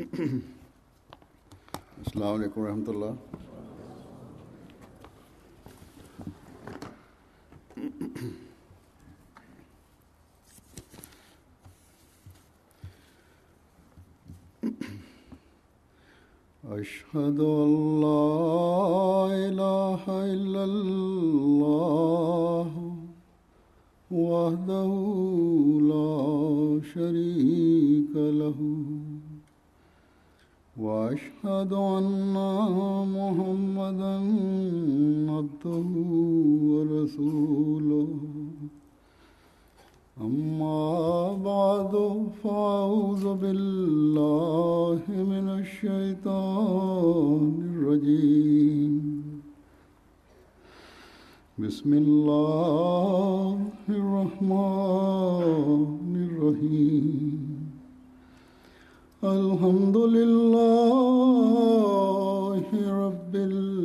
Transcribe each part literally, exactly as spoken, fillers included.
Assalamu alaikum wa rahmatullah. أشهد أن لا إله إلا الله وحده لا شريك له وأشهد أن محمدًا عبده ورسوله أما بعد فأعوذ بالله من الشيطان الرجيم بسم الله الرحمن الرحيم الحمد لله رب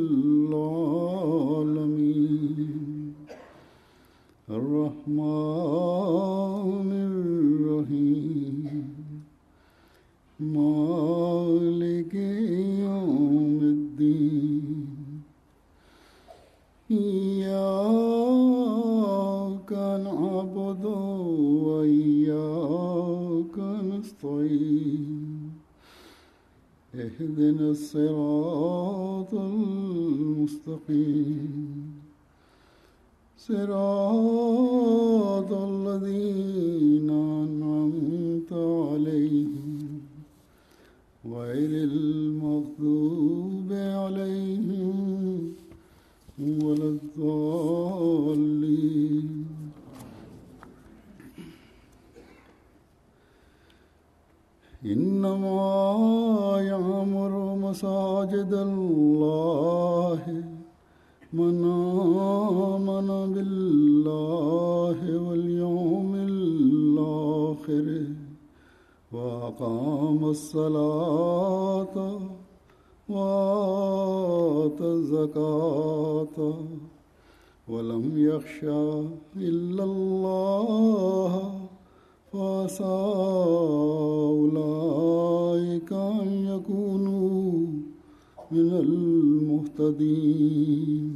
العالمين الرحمن الرحيم مالك يوم الدين إياك نعبد وإياك نستعين اهدنا الصراط المستقيم صراط الذين أنعمت عليهم غير المغضوب عليهم ولا الضالين إنما يعمر مساجد الله من آمن بالله واليوم الآخر وأقام الصلاة وآتى الزكاة ولم يخشى إلا الله فعسى أولئك أن يكونوا من المهتدين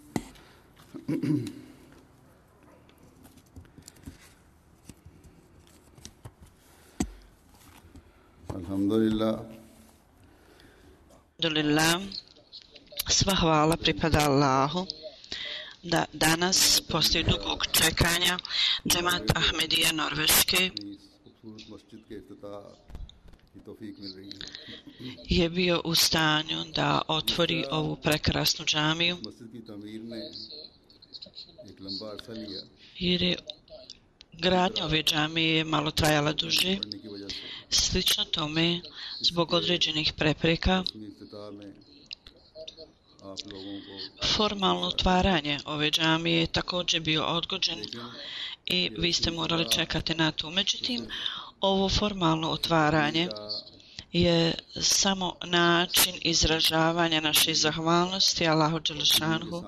Alhamdulillah. Alhamdulillah. Sva hvala pripada Allahu da danas, poslije dugog čekanja, džemat Ahmadiyya Norveške je bio u stanju da otvori ovu prekrasnu džamiju, jer je gradnja ove džamije malo trajala duže. Slično tome, zbog određenih prepreka, formalno otvaranje ove džamije je također bio odgođen i vi ste morali čekati na to. Međutim, ovo formalno otvaranje je samo način izražavanja naše zahvalnosti Allahu dželešanhu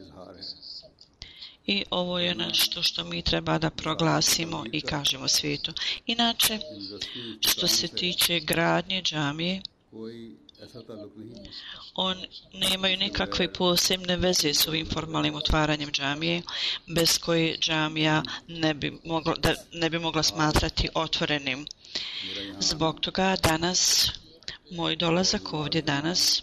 i ovo je nešto što mi treba da proglasimo i kažemo svijetu. Inače, što se tiče gradnje džamije, on nemaju nikakve posebne veze s ovim formalnim otvaranjem džamije, bez koje džamija ne bi mogla, da, ne bi mogla smatrati otvorenim. Zbog toga danas, moj dolazak ovdje danas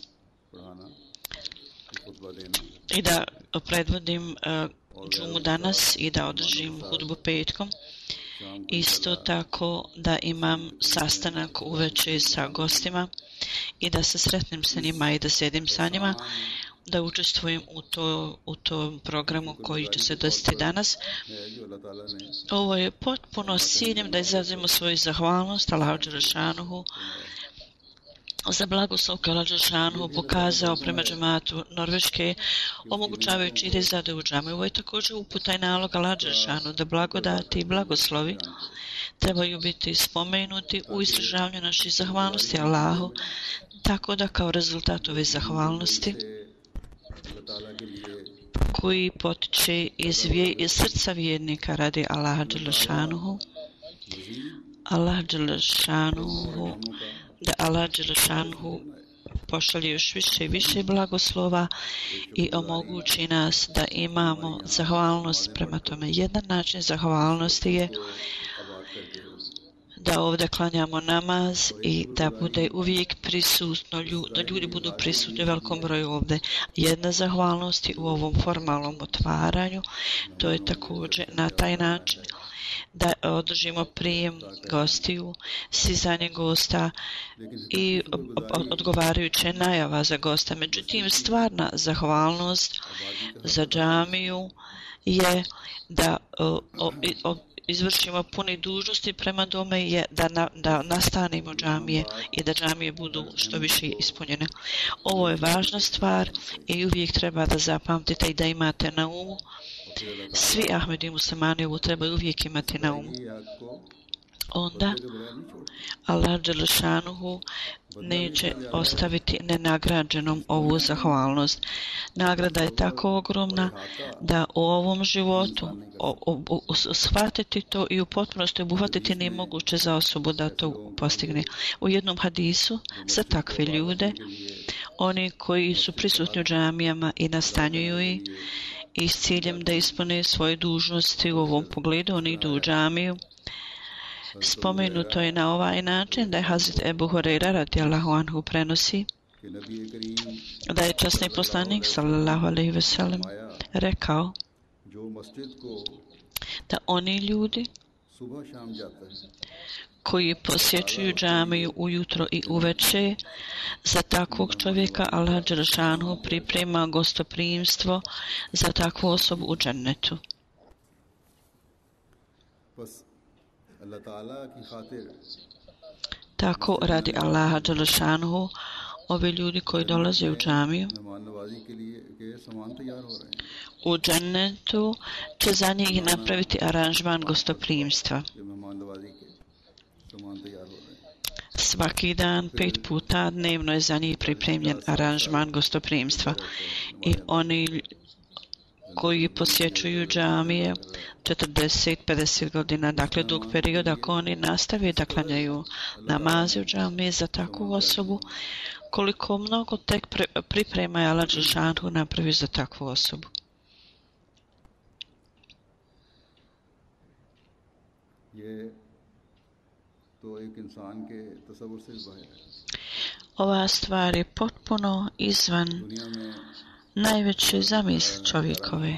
i da predvodim uh, džumu danas i da održim hudbu petkom, isto tako da imam sastanak uveče sa gostima i da se sretnem sa njima i da sjedim sa njima, da učestvujem u, to, u tom programu koji će se desiti danas. Ovo je potpuno s ciljem da izrazimo svoju zahvalnost Allahu dželešanuhu za blagoslov koji Allah dželešanuhu pokazao prema džematu Norveške, omogućavajući izrade u džami. Ovo je također uputa i nalog Allah dželešanuhu da blagodati i blagoslovi trebaju biti spomenuti u izražavanju naših zahvalnosti Allahu, tako da kao rezultat ove zahvalnosti koji potiče iz, vje, iz srca vjernika radi Allaha dželešanuhu, Allah dželešanuhu da Allah dželešanhu pošalje još više i više blagoslova i omogući nas da imamo zahvalnost prema tome. Jedan način zahvalnosti je da ovdje klanjamo namaz i da bude uvijek prisutno, da ljudi budu prisutni u velikom broju ovdje. Jedna zahvalnost je u ovom formalnom otvaranju, to je također na taj način da održimo prijem gostiju, stizanje gosta i odgovarajuće najava za gosta. Međutim, stvarna zahvalnost za džamiju je da o, o, o, izvršimo puni dužnosti prema dome, je da, na, da nastanimo džamije i da džamije budu što više ispunjene. Ovo je važna stvar i uvijek treba da zapamtite i da imate na umu. Svi Ahmedi muslimani ovo trebaju uvijek imati na umu. Onda Allah dželešanuhu neće ostaviti nenagrađenom ovu zahvalnost. Nagrada je tako ogromna da u ovom životu o, o, o, shvatiti to i u potpunosti obuhvatiti nije moguće za osobu da to postigne. U jednom hadisu za takve ljude, oni koji su prisutni u džamijama i nastanjuju ih i s ciljem da ispune svoje dužnosti u ovom pogledu, oni idu u džamiju. Spomenuto je na ovaj način da je Hazret Ebu Hurajra radijallahu anhu prenosi da je časni poslanik sallallahu alejhi ve sellem rekao da oni ljudi koji posjećuju džamiju ujutro i uveče, za takvog čovjeka Allah dželešanuhu priprema gostoprimstvo za takvu osobu u džennetu. Tako radi Allaha dželešanuhu, ovi ljudi koji dolaze u džamiju u džennetu će za njih napraviti aranžman gostoprimstva. Svaki dan, pet puta dnevno je za njih pripremljen aranžman gostoprimstva i oni koji posjećuju džamije četrdeset do pedeset godina, dakle dug period, ako oni nastave da klanjaju namaze u džamiji za takvu osobu, koliko mnogo tek priprema je Allah dželešanuhu napravi za takvu osobu. Ova stvar je potpuno izvan najveće zamisli čovjekove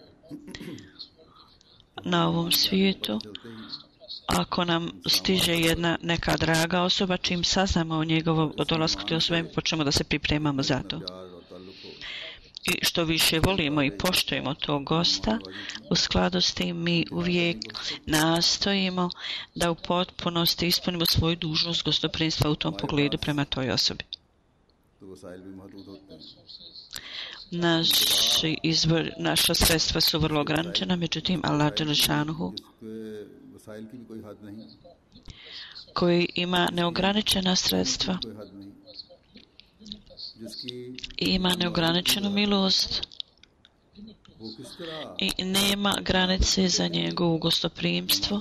na ovom svijetu. Ako nam stiže jedna neka draga osoba, čim saznamo o njegovom dolasku te osobe, počnemo da se pripremamo za to. I što više volimo i poštujemo tog gosta, u skladu s tim mi uvijek nastojimo da u potpunosti ispunimo svoju dužnost gostoprimstva u tom pogledu prema toj osobi. Naši izvor, naša sredstva su vrlo ograničena, međutim Allah dželešanuhu koji ima neograničena sredstva i ima neograničenu milost i nema granice za njegovo gostoprimstvo.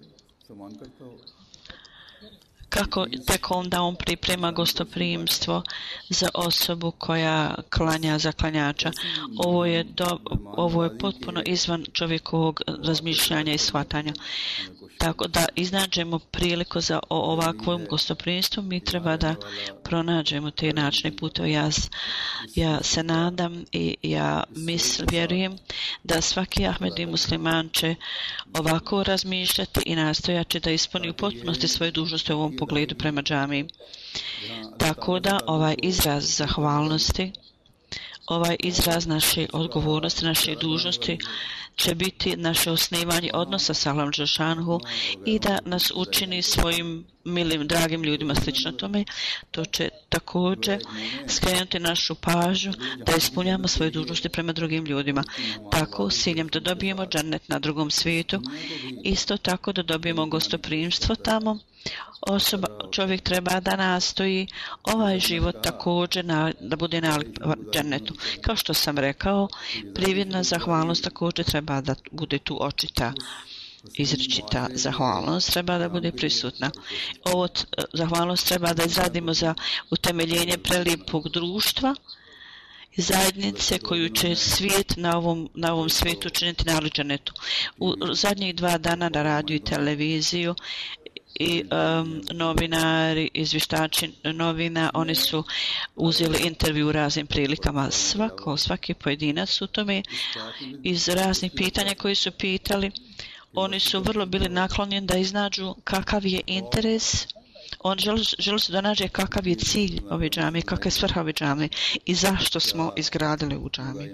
Kako tek onda on priprema gostoprimstvo za osobu koja klanja za klanjača. Ovo je, do, ovo je potpuno izvan čovjekovog razmišljanja i shvatanja. Tako da iznađemo priliku za ovakvom gostoprimstvu, mi treba da pronađemo te načine putove. Ja, ja se nadam i ja misl, vjerujem da svaki Ahmedi musliman će ovako razmišljati i nastojati da ispuni u potpunosti svoje dužnosti u ovom pogledu prema džamiji. Tako da ovaj izraz zahvalnosti, ovaj izraz naše odgovornosti, naše dužnosti će biti naše osnivanje odnosa sa Allahom dželešanuhu i da nas učini svojim milim, dragim ljudima slično tome. To će također skrenuti našu pažnju da ispunjamo svoje dužnosti prema drugim ljudima. Tako s ciljem da dobijemo džennet na drugom svijetu, isto tako da dobijemo gostoprimstvo tamo. Osoba, čovjek treba da nastoji ovaj život također na, da bude na džennetu. Kao što sam rekao, prividna zahvalnost također treba da bude tu očita. izričita zahvalnost treba da bude prisutna. Ovo zahvalnost treba da izradimo za utemeljenje prelijepog društva i zajednice koju će svijet na ovom, na ovom svijetu činiti na internetu. U zadnjih dva dana na radiju i televiziju i um, novinari, izvištači novina, oni su uzeli intervju u raznim prilikama. Svako, svaki pojedinac u tome iz raznih pitanja koji su pitali, oni su vrlo bili naklonjeni da iznađu kakav je interes. On želi, želi se da nađe kakav je cilj ove džamije, kakva je svrha ove džamije i zašto smo izgradili u džamiju.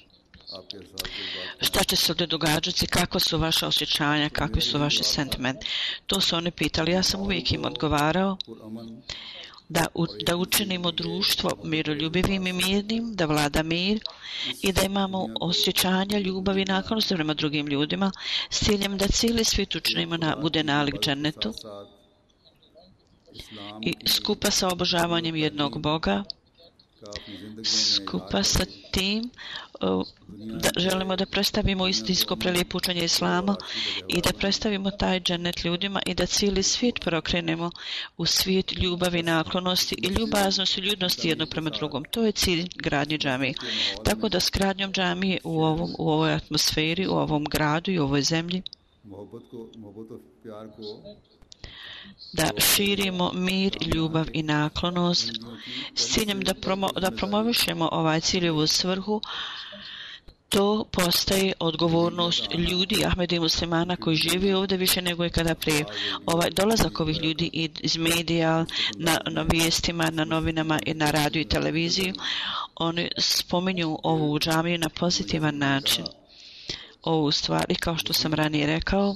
Šta će se ovdje događati, kakva su vaše osjećanja, kakvi su vaši sentimenti. To su oni pitali. Ja sam uvijek im odgovarao da, u, da učinimo društvo miroljubivim i mirnim, da vlada mir i da imamo osjećanja ljubavi i naklonosti prema drugim ljudima s ciljem da cijeli svijet učinimo na, bude nalik džennetu i skupa sa obožavanjem jednog Boga, skupa sa tim da želimo da predstavimo istinsko prelijepo učenje Islama i da predstavimo taj džennet ljudima i da cijeli svijet preokrenemo u svijet ljubavi, naklonosti i ljubaznosti i ljudnosti jedno prema drugom. To je cilj gradnje džamije. Tako da s gradnjom džamije u, ovom, u ovoj atmosferi, u ovom gradu i u ovoj zemlji da širimo mir, ljubav i naklonost s ciljem da, promo, da promovišemo ovaj cilj u svrhu. To postaje odgovornost ljudi, Ahmadija muslimana koji živi ovdje više nego ikada prije. Ovaj dolazak ovih ljudi iz medija, na, na vijestima, na novinama i na radiju i televiziju, oni spominju ovu džamiju na pozitivan način. Ovu stvari, kao što sam ranije rekao,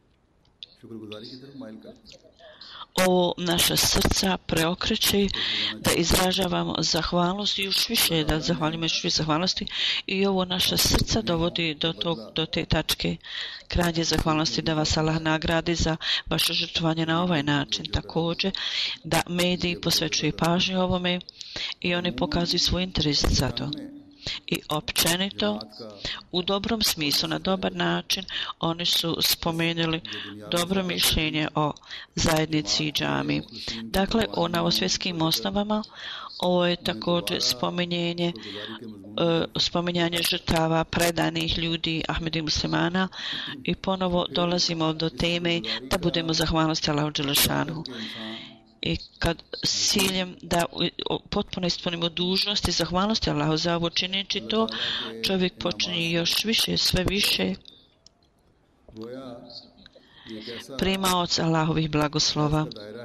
ovo naša srca preokreće da izražavamo zahvalnost i još više da zahvalimo još više zahvalnosti i ovo naša srca dovodi do, tog, do te tačke krajnje zahvalnosti da vas Allah nagradi za vaše žrtvovanje na ovaj način. Također da mediji posvećuju pažnju ovome i oni pokazuju svoj interes za to. I općenito, u dobrom smislu, na dobar način, oni su spomenuli dobro mišljenje o zajednici i džamiji. Dakle, o novosvjetskim osnovama, ovo je također spomenjenje, uh, spomenjanje žrtava predanih ljudi Ahmadija muslimana i ponovo dolazimo do teme da budemo zahvalnosti Allahu dželešanu. I kad s ciljem da potpuno ispunimo dužnost i zahvalnosti Allahu za ovo čineći to, čovjek počinje još više, sve više primaoc Allahovih blagoslova.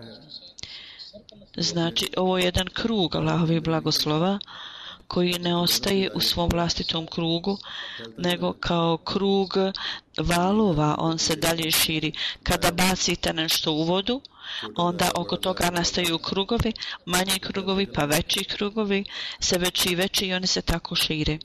Znači, ovo je jedan krug Allahovih blagoslova koji ne ostaje u svom vlastitom krugu, nego kao krug valova, on se dalje širi. Kada bacite nešto u vodu, onda oko toga nastaju krugovi, manji krugovi, pa veći krugovi, sve veći i veći i oni se tako šire.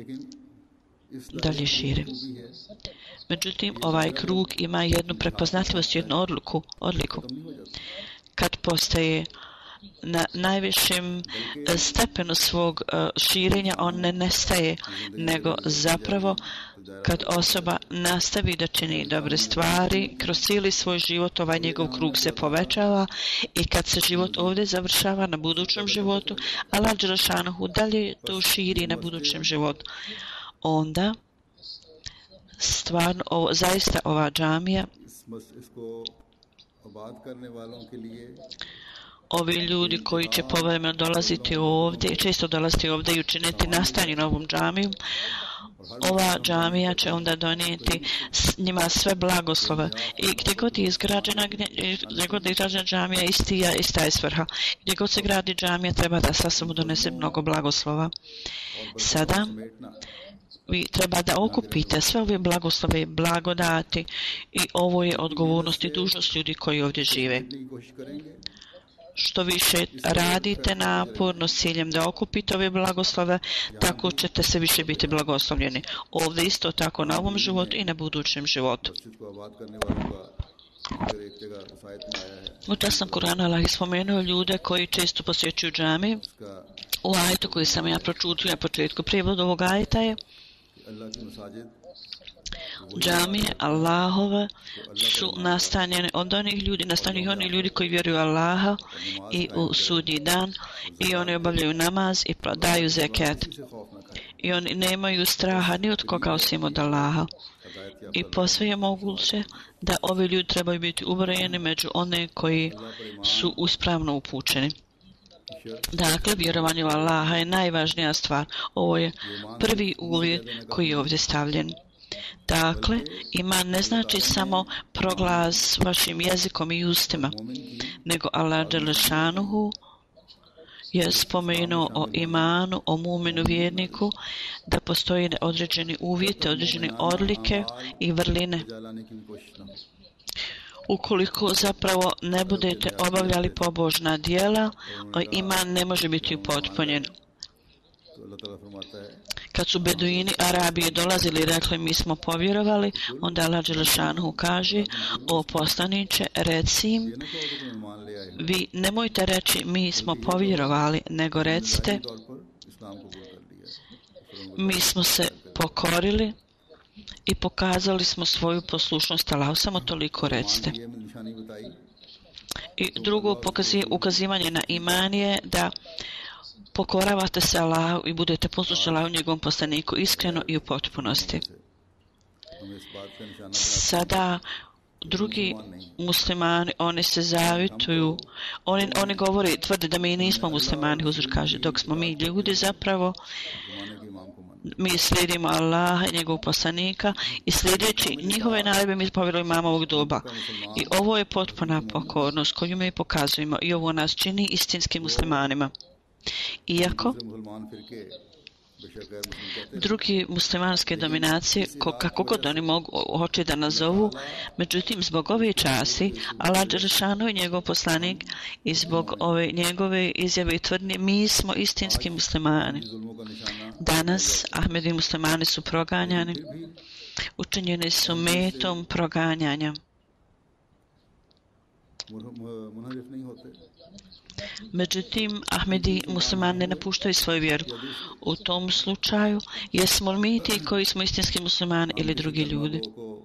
Dalje šire. Međutim, ovaj krug ima jednu prepoznatljivost, jednu odluku, odliku. Kad postaje na najvišem stepenu svog širenja, on ne nestaje, nego zapravo kad osoba nastavi da čini dobre stvari, kroz cijeli svoj život ovaj njegov krug se povećava i kad se život ovdje završava na budućem životu, Allah dželešanohu dalje to širi na budućem životu. Onda stvarno, ovo, zaista ova džamija, ovi ljudi koji će povremeno dolaziti ovdje, često dolaziti ovdje i učiniti nastajanje na ovom džamiju, ova džamija će onda donijeti njima sve blagoslove. I gdje god je izgrađena, gdje, gdje god je izgrađena džamija, istija, ista je svrha. Gdje god se gradi džamija, treba da sa sobom donese mnogo blagoslova. Sada vi treba da okupite sve ove blagoslove, blagodati i ovo je odgovornost i dužnost ljudi koji ovdje žive. Što više radite naporno s ciljem da okupite ove blagoslove, tako ćete se više biti blagoslovljeni. Ovdje isto tako na ovom životu i na budućem životu. U tasnom Kur'anu Allah je spomenuo ljude koji često posjećuju džami. U ajetu koji sam ja pročutio na početku prijevodu ovog ajeta je Džamije Allahove su nastanjene od onih ljudi, nastanjeni oni ljudi koji vjeruju Allaha i u sudnji dan, i oni obavljaju namaz i daju zekat. I oni nemaju straha ni od koga osim od Allaha. I posve je moguće da ovi ljudi trebaju biti ubrojeni među one koji su uspravno upućeni. Dakle, vjerovanje u Allaha je najvažnija stvar. Ovo je prvi uvjet koji je ovdje stavljen. Dakle, iman ne znači samo proglas vašim jezikom i ustima, nego Allah dželešanuhu je spomenuo o imanu, o muminu vjerniku, da postoji određeni uvjeti, određene odlike i vrline. Ukoliko zapravo ne budete obavljali pobožna djela, iman ne može biti upotpunjen. Kad su Beduini Arabije dolazili i rekli mi smo povjerovali, onda Allah dželešanuhu kaže: o poslaniče, reci im, vi nemojte reći mi smo povjerovali, nego recite mi smo se pokorili i pokazali smo svoju poslušnost Allahu. Samo toliko recite. I drugo ukazivanje na iman je da pokoravate se Allahu i budete poslušni Allahu njegovom poslaniku iskreno i u potpunosti. Sada drugi muslimani, oni se zavituju, oni, oni govori, tvrde da mi nismo muslimani, Huzur kaže, dok smo mi ljudi zapravo, mi slijedimo Allaha i njegovog poslanika i sljedeći njihove naredbe mi povjerujemo imama ovog doba. I ovo je potpuna pokornost koju mi pokazujemo i ovo nas čini istinskim muslimanima. Iako drugi muslimanske dominacije, kako god oni mogu hoće da nazovu, međutim zbog ove časti Allah dželešanu i njegov poslanik i zbog ove njegove izjave i tvrdnje mi smo istinski muslimani. Danas Ahmedi muslimani su proganjani, učinjeni su metom proganjanja. Međutim, Ahmedi muslimani ne napuštaju svoju vjeru. U tom slučaju, jesmo li mi ti koji smo istinski muslimani ili drugi ljudi?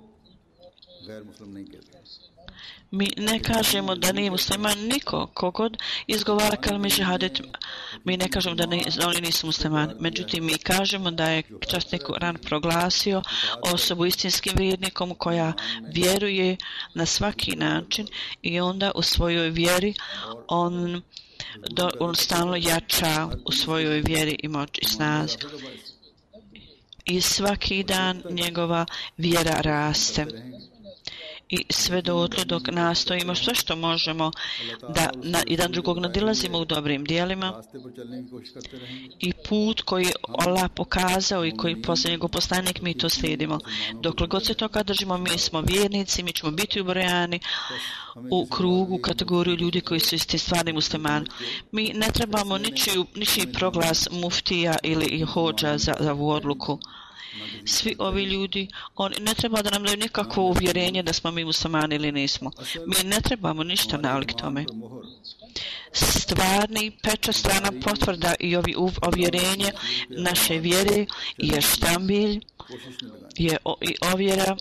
Mi ne kažemo da nije musliman niko, kogod izgovara kalme šehadet. Mi ne kažemo da, ne, da oni nisu muslimani. Međutim, mi kažemo da je časnik Kuran proglasio osobu istinskim vjernikom koja vjeruje na svaki način i onda u svojoj vjeri on, do, on stalno jača u svojoj vjeri i moći i snazi. I svaki dan njegova vjera raste. I sve dotle dok nastojimo sve što možemo da na jedan drugog nadilazimo u dobrim dijelima i put koji Allah pokazao i koji poslije njegov poslanik mi to slijedimo. Dokle god se toga držimo, mi smo vjernici, mi ćemo biti ubrojani u krugu, kategoriju ljudi koji su isti stvarni muslimani. Mi ne trebamo ničiji, ničiji proglas muftija ili hodža za, za ovu odluku. Svi ovi ljudi, oni ne treba da nam daju nikakvo uvjerenje da smo mi muslimani ili nismo. Mi ne trebamo ništa nalik tome. Stvarni pečat, strana potvrda i ovi uvjerenje naše vjere je štambilj, je o, i ovjera,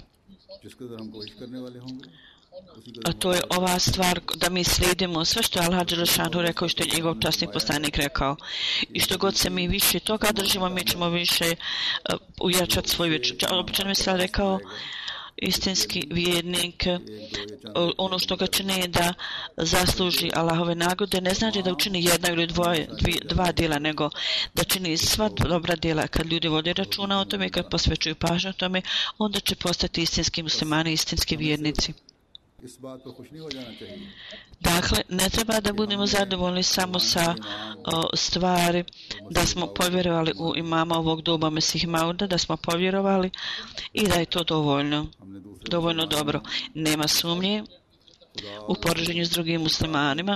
a to je ova stvar da mi slijedimo sve što je Allah dželešanu rekao i što je njegov časni poslanik rekao. I što god se mi više toga držimo, mi ćemo više uh, ujačati svoju vjeru. Obično mi se rekao istinski vjernik, uh, ono što ga čini je da zasluži Allahove nagrade, ne znači da učini jedna ili dvoje, dvi, dva djela, nego da čini sva dobra djela. Kad ljudi vode računa o tome i kad posvećuju pažnju o tome, onda će postati istinski muslimani, istinski vjernici. Dakle, ne treba da budemo zadovoljni samo sa o, stvari da smo povjerovali u imama ovog doba Mesih Mauda, da smo povjerovali i da je to dovoljno, dovoljno dobro. Nema sumnje u poređenju s drugim muslimanima.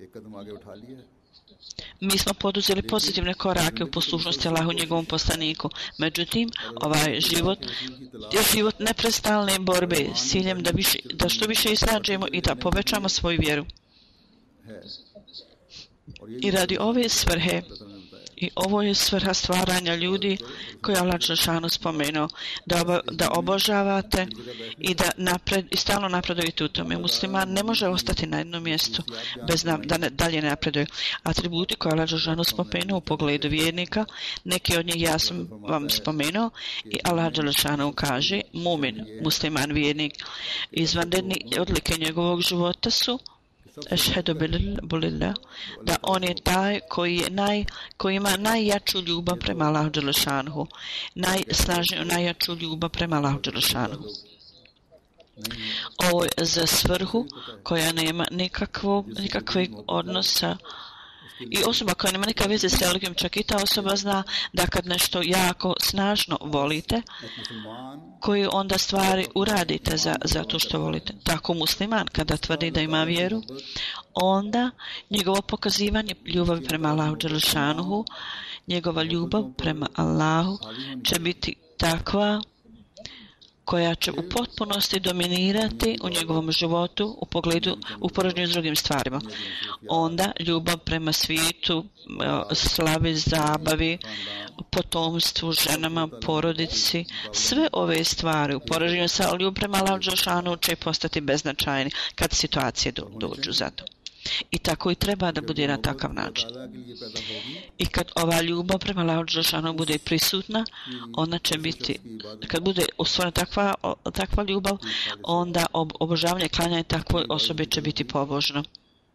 Mi smo poduzeli pozitivne korake u poslušnosti Allahu njegovom poslaniku. Međutim, ovaj život je život neprestalne borbe s ciljem da, više, da što više istražujemo i da povećamo svoju vjeru. I radi ove svrhe I ovo je svrha stvaranja ljudi koje Allah dželešanu spomenuo, da, oba, da obožavate i da napred, i stalno napredujete u tome. Musliman ne može ostati na jednom mjestu bez na, da ne, dalje napreduje. Atributi koje Allah dželešanu spomenuo u pogledu vjernika, neki od njih ja sam vam spomenuo i Allah dželešanu kaže mumin, musliman, vjernik. Izvanredne odlike njegovog života su Ešhedu bilillah, da on je taj koji, je naj, koji ima najjaču ljubav prema Allahu dželešanhu, najsnažniju, najjaču ljubav prema Allahu dželešanhu. Ovo je za svrhu koja nema nikakvog, nikakvog odnosa i osoba koja nema nikakve veze s religijom, čak i ta osoba zna da kad nešto jako snažno volite, koji onda stvari uradite za, za to što volite. Tako musliman kada tvrdi da ima vjeru, onda njegovo pokazivanje ljubavi prema Allahu dželešanuhu, njegova ljubav prema Allahu će biti takva koja će u potpunosti dominirati u njegovom životu u pogledu u poređenju s drugim stvarima. Onda ljubav prema svijetu, slavi, zabavi, potomstvu, ženama, porodici, sve ove stvari u poređenju sa ljubavlju prema Allahu dželešanu će postati beznačajni kad situacije do, dođu za to. I tako i treba da bude na takav način. I kad ova ljubav prema Allahu dželešanu bude prisutna, ona će biti, kad bude usvojena takva, takva ljubav, onda ob, obožavanje, klanjanje takvoj osobi će biti pobožno.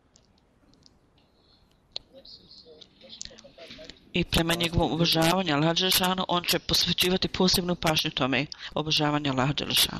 I prema njegovom obožavanju Allaha dželešanu, on će posvećivati posebnu pažnju tome, obožavanju Allaha dželešanu.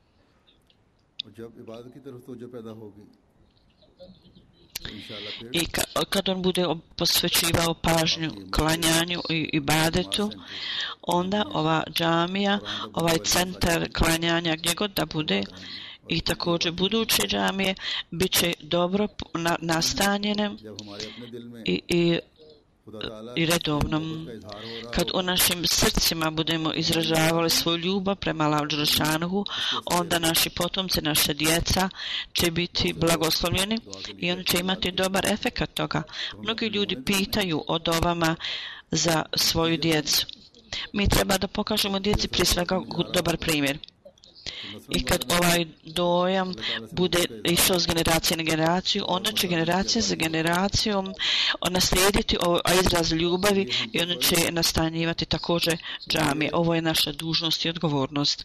I kad on bude posvećivao pažnju klanjanju i ibadetu, onda ova džamija, ovaj centar klanjanja gdje god da bude i također buduće džamije bit će dobro na, nastanjene i, i i redovnom. Kad u našim srcima budemo izražavali svoju ljubav prema Allahu dželešanuhu, onda naši potomci, naše djeca će biti blagoslovljeni i oni će imati dobar efekat toga. Mnogi ljudi pitaju o dovama za svoju djecu. Mi treba da pokažemo djeci prije svega dobar primjer. I kad ovaj dojam bude išao s generacije na generaciju, onda će generacija za generacijom naslijediti ovaj izraz ljubavi i onda će nastanjivati također džamije. Ovo je naša dužnost i odgovornost.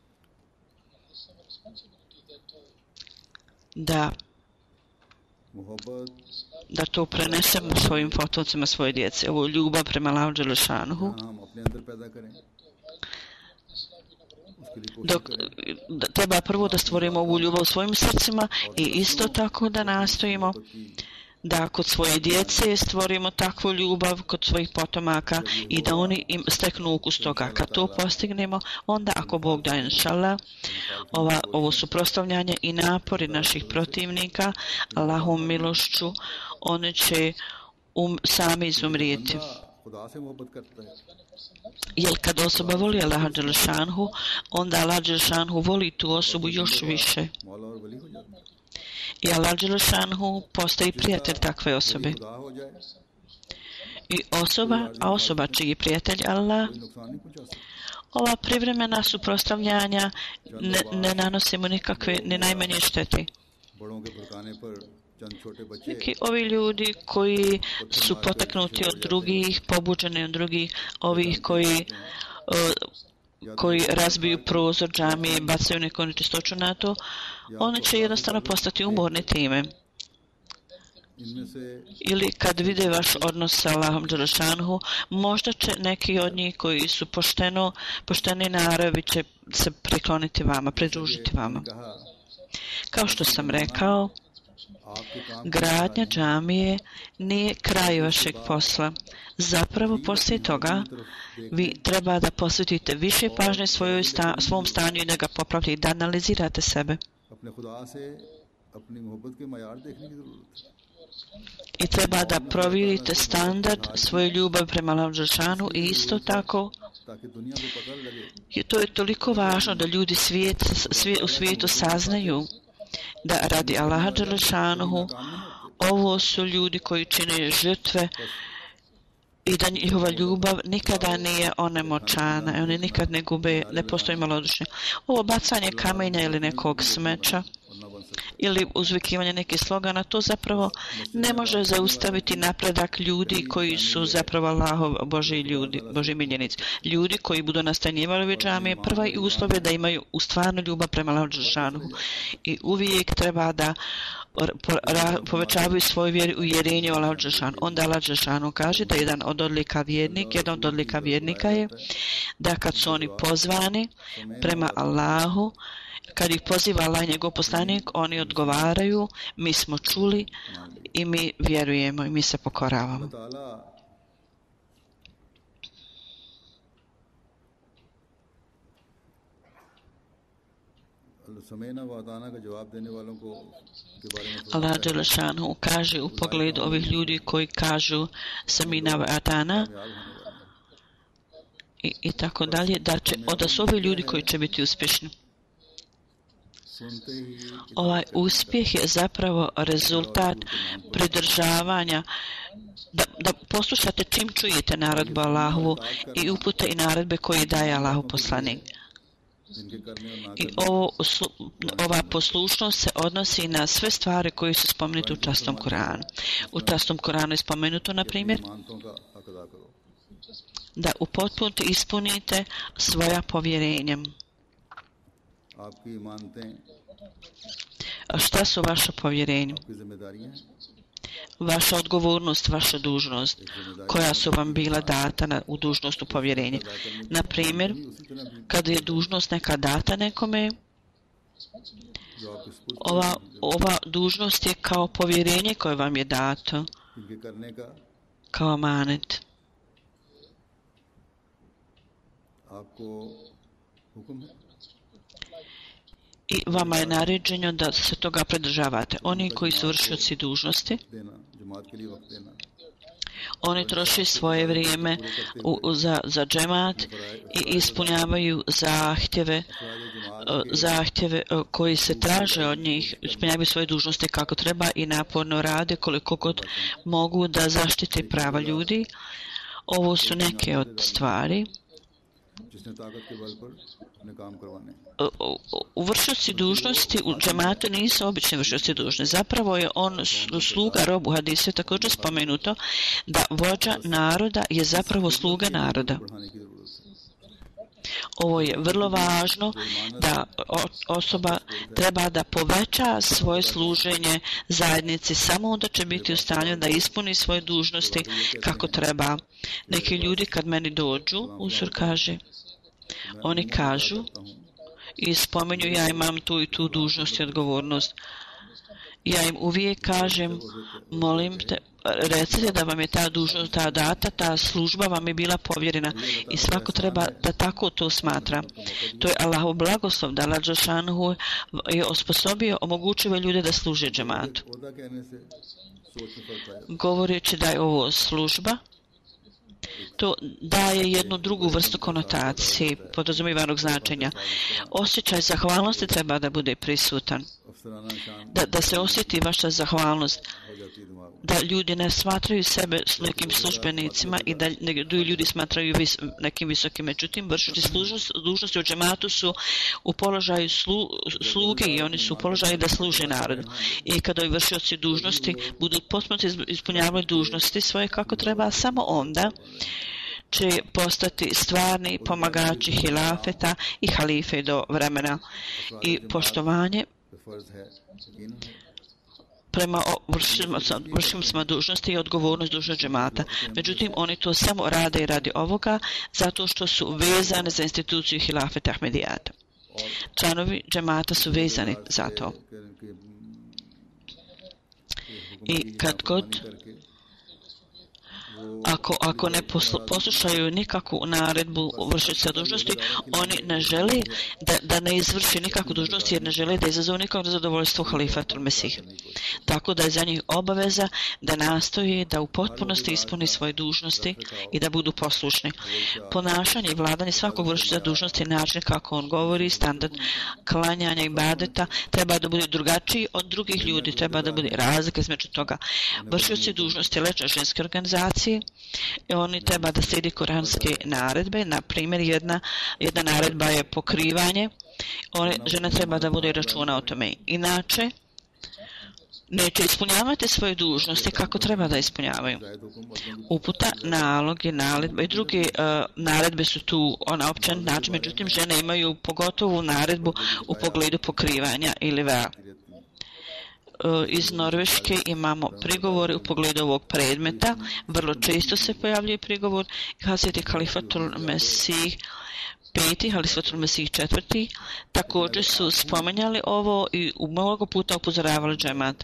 Da, da to prenesemo svojim potomcima, svoje djece. Ovo je ljubav prema Allahu dželešanuhu. Dok treba prvo da stvorimo ovu ljubav u svojim srcima i isto tako da nastojimo da kod svoje djece stvorimo takvu ljubav kod svojih potomaka i da oni im steknu ukus toga. Kad to postignemo, onda ako Bog da inšallah, ova, ovo suprotstavljanje i napori naših protivnika Allahom milošću, oni će um, sami izumrijeti. Jer kad osoba voli Allaha dželešanhu, onda Allah dželešanhu voli tu osobu još više. I Allah dželešanhu postaje prijatelj takve osobe. I osoba, a osoba čiji prijatelj Allah, ova privremena suprotstavljanja ne, ne nanose mu nikakve, ne najmanje štete. Neki ovi ljudi koji su potaknuti od drugih, pobuđeni od drugih, ovih koji, uh, koji razbiju prozor džamije, bacaju neku nečistoću na to, oni će jednostavno postati umorni time. Ili kad vide vaš odnos sa Allahom dželešanuhu, možda će neki od njih koji su pošteno, pošteni naravi će se prikloniti vama, pridružiti vama. Kao što sam rekao, gradnja džamije nije kraj vašeg posla. Zapravo, poslije toga, vi treba da posvetite više pažnje svojoj sta, svom stanju i da ga popravite i da analizirate sebe. I treba da provjerite standard svoje ljubavi prema Allahu dželešanu i isto tako i to je toliko važno da ljudi svijet, svijet, u svijetu saznaju da radi Allaha dželešanuhu ovo su ljudi koji čine žrtve i da njihova ljubav nikada nije onemoćana, oni nikad ne gube, ne postoji malodušnje. Ovo bacanje kamenja ili nekog smeća ili uzvikivanje nekih slogana, to zapravo ne može zaustaviti napredak ljudi koji su zapravo Allahov Božji ljudi, Božji miljenici. Ljudi koji budu nastanjivali ove džamije, prva i uslov je da imaju u stvarnu ljubav prema Allahu dželešanu i uvijek treba da povećavaju svoju vjeru u uvjerenje u Allahu dželešanu. Onda Allah dželešanu kaže da jedan od odlika vjernik, jedan od odlika vjernika je da kad su oni pozvani prema Allahu, kad ih poziva Allah i njegov poslanik, oni odgovaraju, mi smo čuli i mi vjerujemo i mi se pokoravamo. Allah dželešanu kaže u pogledu ovih ljudi koji kažu samina wa atana i, i tako dalje, da će, da su ovi ljudi koji će biti uspješni. Ovaj uspjeh je zapravo rezultat pridržavanja, da, da poslušate čim čujete naredbu Allahovu i upute i naredbe koje daje Allahu poslanik. I ovo, ova poslušnost se odnosi na sve stvari koje su spomenute u častom Kuranu. U častom Kuranu je spomenuto, na primjer, da u potpunosti ispunite svoja povjerenja. A šta su vaša povjerenja? Vaša odgovornost, vaša dužnost, koja su vam bila data na, u dužnost u povjerenje. Na primjer, kada je dužnost neka data nekome, ova, ova dužnost je kao povjerenje koje vam je dato, kao amanet. I vama je naređeno da se toga pridržavate. Oni koji su vršioci dužnosti, oni troše svoje vrijeme u, u, za, za džemat i ispunjavaju zahtjeve, zahtjeve koji se traže od njih, ispunjavaju svoje dužnosti kako treba i naporno rade koliko god mogu da zaštite prava ljudi. Ovo su neke od stvari. Vršioci dužnosti u džematu nisu obični vršioci dužnosti. Zapravo je on sluga rob. U hadisu je također spomenuto da vođa naroda je zapravo sluga naroda. Ovo je vrlo važno, da osoba treba da poveća svoje služenje zajednici, samo onda će biti u stanju da ispuni svoje dužnosti kako treba. Neki ljudi kad meni dođu, Usur kaže, oni kažu i spomenju ja imam tu i tu dužnost i odgovornost. Ja im uvijek kažem, molim te, recite da vam je ta dužnost, ta data, ta služba vam je bila povjerena i svako treba da tako to smatra. To je Allahov blagoslov, da Allah dželešanu je osposobio, omogućio ljude da služe džematu. Govoreći da je ovo služba, to daje jednu drugu vrstu konotacije, podrazumivanog značenja. Osjećaj zahvalnosti treba da bude prisutan. Da, da se osjeti vaša zahvalnost. Da ljudi ne smatraju sebe nekim službenicima i da drugi ljudi smatraju vis, nekim visokim. Međutim, vršiti dužnosti u džematu su u položaju slu, sluge i oni su u položaju da služe narodu. I kada ovi vršioci dužnosti budu potpuno ispunjavali dužnosti svoje kako treba, samo onda će postati stvarni pomagači hilafeta i halife do vremena. I poštovanje prema vršimcima dužnosti i odgovornost dužnog džemata. Međutim, oni to samo rade i radi ovoga zato što su vezani za instituciju hilafeta Ahmadijata. Članovi džemata su vezani za to. I kad god Ako, ako ne poslu, poslušaju nikakvu naredbu vršioca dužnosti, oni ne žele da, da ne izvrši nikakvu dužnost jer ne žele da izazovu nikakvo zadovoljstvo halifatul Mesih. Tako da je za njih obaveza da nastoje da u potpunosti ispuni svoje dužnosti i da budu poslušni. Ponašanje i vladanje svakog vršioca dužnosti je način kako on govori, standard klanjanja i ibadeta treba da bude drugačiji od drugih ljudi, treba da bude razlika između toga. Vršioci dužnosti lečne ženske organizacije muškarci, oni treba da slijedi kuranske naredbe. Na primjer, jedna, jedna naredba je pokrivanje. One, žene treba da bude računa o tome. Inače, neće ispunjavati svoje dužnosti kako treba da ispunjavaju. Uputa, naloge, naredbe i druge uh, naredbe su tu na općen način, međutim žene imaju pogotovu naredbu u pogledu pokrivanja ili vea. Uh, iz Norveške imamo prigovore u pogledu ovog predmeta. Vrlo često se pojavljuje prigovor. Hazreti Halifatul Mesih peti, Halifatul Mesih četvrti također su spomenjali ovo i mnogo puta upozoravali džemat.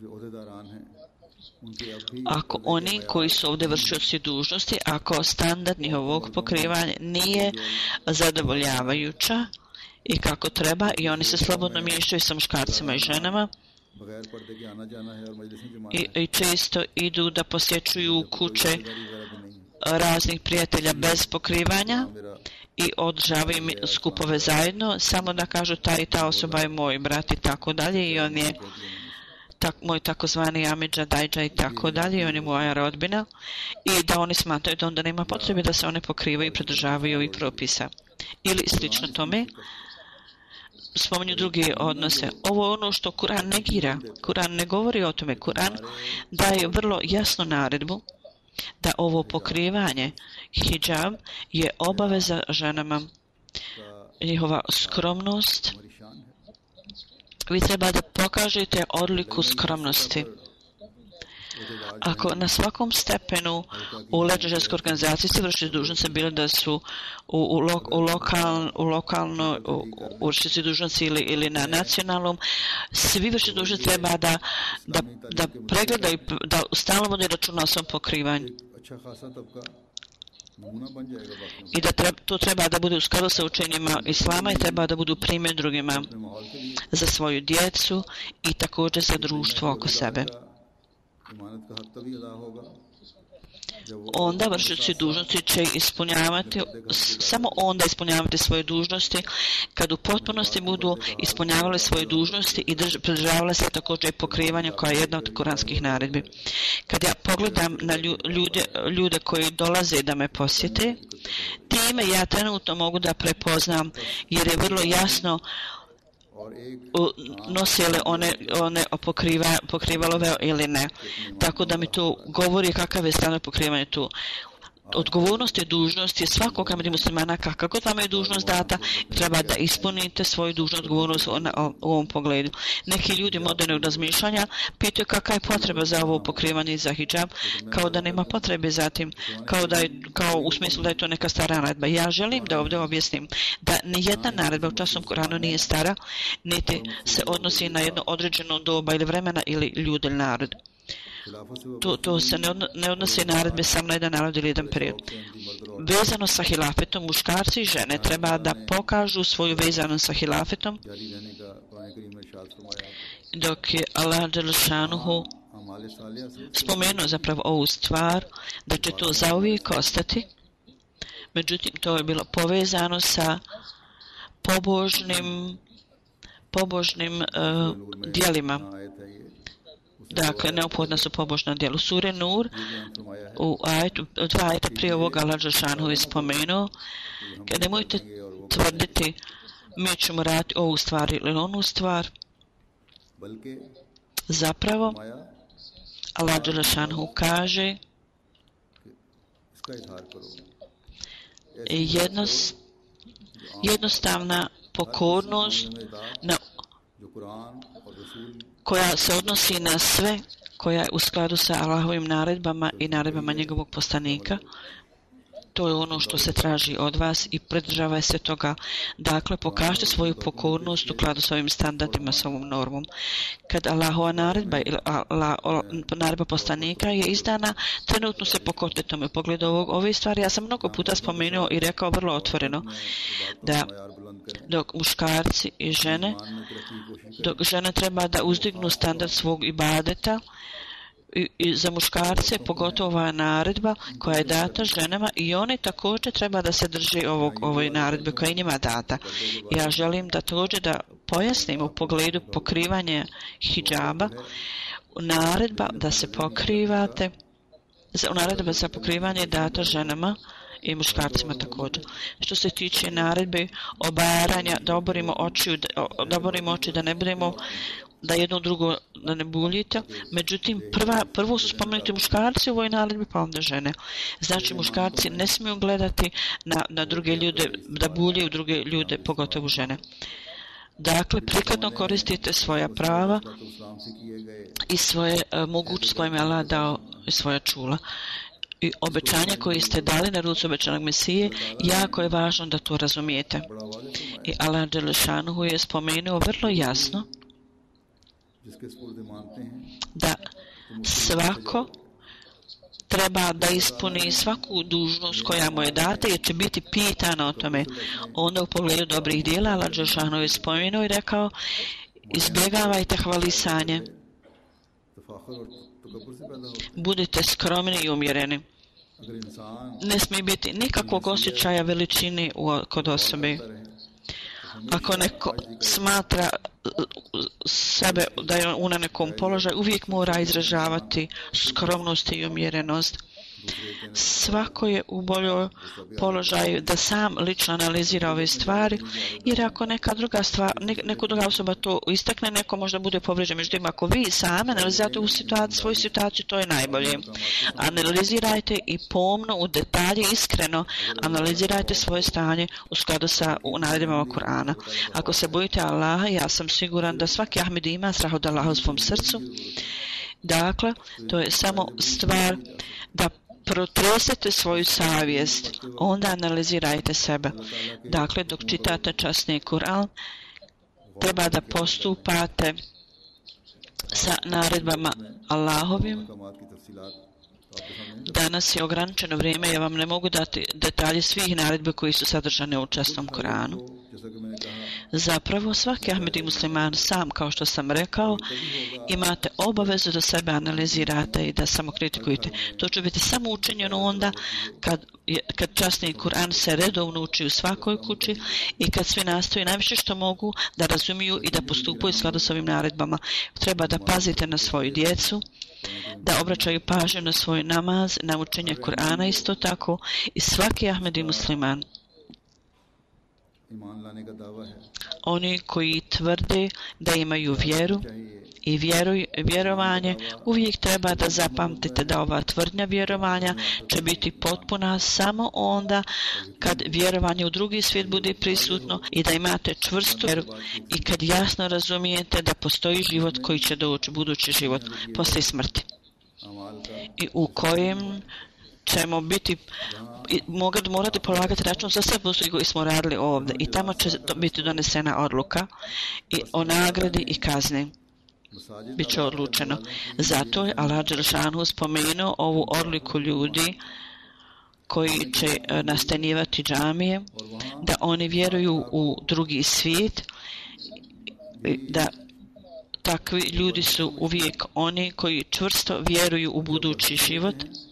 Ako oni koji su ovdje vršioci dužnosti, ako standard njihovog pokrivanja nije zadovoljavajuća i kako treba i oni se slobodno miješaju sa muškarcima i ženama i, i često idu da posjećuju kuće raznih prijatelja bez pokrivanja i održavaju skupove zajedno, samo da kažu ta i ta osoba je moj brat i tako dalje i on je tak, moj takozvani Amidža, Dajđa i tako dalje i on je moja rodbina i da oni smatraju da onda nema potrebe da se one pokrivaju i pridržavaju ovih propisa. Ili slično tome, spominju druge odnose. Ovo je ono što Kuran negira. Kuran ne govori o tome. Kuran daje vrlo jasnu naredbu da ovo pokrivanje, hidžab, je obaveza ženama. Njihova skromnost. Vi treba da pokažete odliku skromnosti. Ako na svakom stepenu u leđažarskoj organizaciji se vrši dužnosti, bilo da su u, u, lo, u, lokal, u lokalno u vršici dužnosti ili, ili na nacionalnom, svi vrši dužnosti treba da, da, da pregledaju, da stalno vode računa o svom pokrivanju. I da treba, to treba da bude u skladu sa učenjima Islama i treba da budu primjer drugima za svoju djecu i također za društvo oko sebe. Onda vršioci dužnosti će ispunjavati, samo onda ispunjavati svoje dužnosti kad u potpunosti budu ispunjavali svoje dužnosti i pridržavali se također pokrivanja koja je jedna od kuranskih naredbi. Kad ja pogledam na ljude, ljude koji dolaze da me posjete, time ja trenutno mogu da prepoznam jer je vrlo jasno nosile one, one pokriva, pokrivalo veo ili ne. Tako da mi to govori kakav je stvarno pokrivanje tu. Odgovornost je dužnost je svakoga muslimana, kako god vam je dužnost data, treba da ispunite svoju dužnost, odgovornost u, na, u ovom pogledu. Neki ljudi modernog razmišljanja pitaju kakva je potreba za ovo pokrivanje i za hidžab, kao da nema potrebe za tim, kao, da je, kao u smislu da je to neka stara naredba. Ja želim da ovdje objasnim da nijedna naredba u časnom Koranu nije stara, niti se odnosi na jedno određeno doba ili vremena ili ljudi ili narod. To, to se ne, odno, ne odnose naredbe samo na jedan narod ili jedan period. Vezano sa hilafetom, muškarci i žene treba da pokažu svoju vezanost sa hilafetom, dok je Allah Đelešanuhu spomenuo zapravo ovu stvar, da će to zauvijek ostati. Međutim, to je bilo povezano sa pobožnim, pobožnim uh, dijelima. Dakle, neophodna su pobožna djela. Sure Nur, u ajetu, dva ajeta prije ovoga Allah Đelešanuhu je spomenuo, kada nemojte tvrditi mi ćemo raditi ovu stvar ili onu stvar. Zapravo, Allah Đelešanuhu kaže jednost, jednostavna pokornost na koja se odnosi na sve, koja je u skladu sa Allahovim naredbama i naredbama njegovog poslanika. To je ono što se traži od vas i pridržavaj se toga. Dakle, pokažite svoju pokornost u skladu s ovim standardima, s ovom normom. Kad Allahova naredba ili naredba poslanika je izdana, trenutno se pokorite tome. U pogledu ovog, ove stvari ja sam mnogo puta spomenuo i rekao vrlo otvoreno da dok muškarci i žene, dok žene treba da uzdignu standard svog ibadeta, I, i za muškarce, pogotovo ova naredba koja je data ženama i one također treba da se drži ovog, ovoj naredbe koja je njima data. Ja želim da također da pojasnim u pogledu pokrivanja hidžaba, naredba da se pokrivate, za naredba za pokrivanje je data ženama i muškarcima također. Što se tiče naredbe obaranja, da oborimo oči, da oborimo oči, da ne budemo, da jedno drugo da ne buljite. Međutim, prva, prvo su spomenuti muškarci u ovoj naredbi, pa onda žene. Znači, muškarci ne smiju gledati na, na druge ljude, da buljaju druge ljude, pogotovo žene. Dakle, prikladno koristite svoja prava i svoje uh, mogućnosti kojima je Allah dao i svoja čula. I obećanje koje ste dali na ruci obećanog Mesije, jako je važno da to razumijete. I Allah Đelešanuhu je spomenuo vrlo jasno da svako treba da ispuni svaku dužnost koja mu je data jer će biti pitana o tome. Onda u pogledu dobrih djela Allah Đelešanuhu je spomenuo i rekao izbjegavajte hvalisanje. Budite skromni i umjereni. Ne smije biti nikakvog osjećaja veličine kod osobe. Ako neko smatra sebe da je u nekom položaju, uvijek mora izražavati skromnost i umjerenost. Svako je u boljoj položaju da sam lično analizira ove stvari, jer ako neka druga stvar, neka druga osoba to istakne, neko možda bude povrijeđen. Međutim, ako vi sami analizirate u situaciju, svoju situaciju, to je najbolje. Analizirajte i pomno, u detalje, iskreno analizirajte svoje stanje u skladu sa naredbama Kur'ana. Ako se bojite Allaha, ja sam siguran da svaki Ahmedi ima strah od Allaha u svom srcu. Dakle, to je samo stvar da protresete svoju savjest, onda analizirajte sebe. Dakle, dok čitate časni Kur'an, treba da postupate sa naredbama Allahovim. Danas je ograničeno vrijeme, ja vam ne mogu dati detalje svih naredbi koji su sadržane u časnom Kur'anu. Zapravo, svaki Ahmedi musliman sam, kao što sam rekao, imate obavezu da sebe analizirate i da samo kritikujete. To će biti samo učinjeno onda kad, kad časni Kur'an se redovno uči u svakoj kući i kad svi nastoji najviše što mogu da razumiju i da postupaju u skladu s ovim naredbama. Treba da pazite na svoju djecu, da obraćaju pažnju na svoj namaz, na učenje Kur'ana isto tako i svaki Ahmedi musliman. Oni koji tvrde da imaju vjeru i vjeruj, vjerovanje, uvijek treba da zapamtite da ova tvrdnja vjerovanja će biti potpuna samo onda kad vjerovanje u drugi svijet bude prisutno i da imate čvrstu vjeru i kad jasno razumijete da postoji život koji će doći, budući život poslije smrti i u kojem ćemo biti mogati morati polagati račun za sve poslovi koji smo radili ovdje i tamo će biti donesena odluka i o nagradi i kazni. Biće odlučeno. Zato je Allah Đelešanu spomenuo ovu odliku ljudi koji će nastanjivati džamije, da oni vjeruju u drugi svijet, da takvi ljudi su uvijek oni koji čvrsto vjeruju u budući život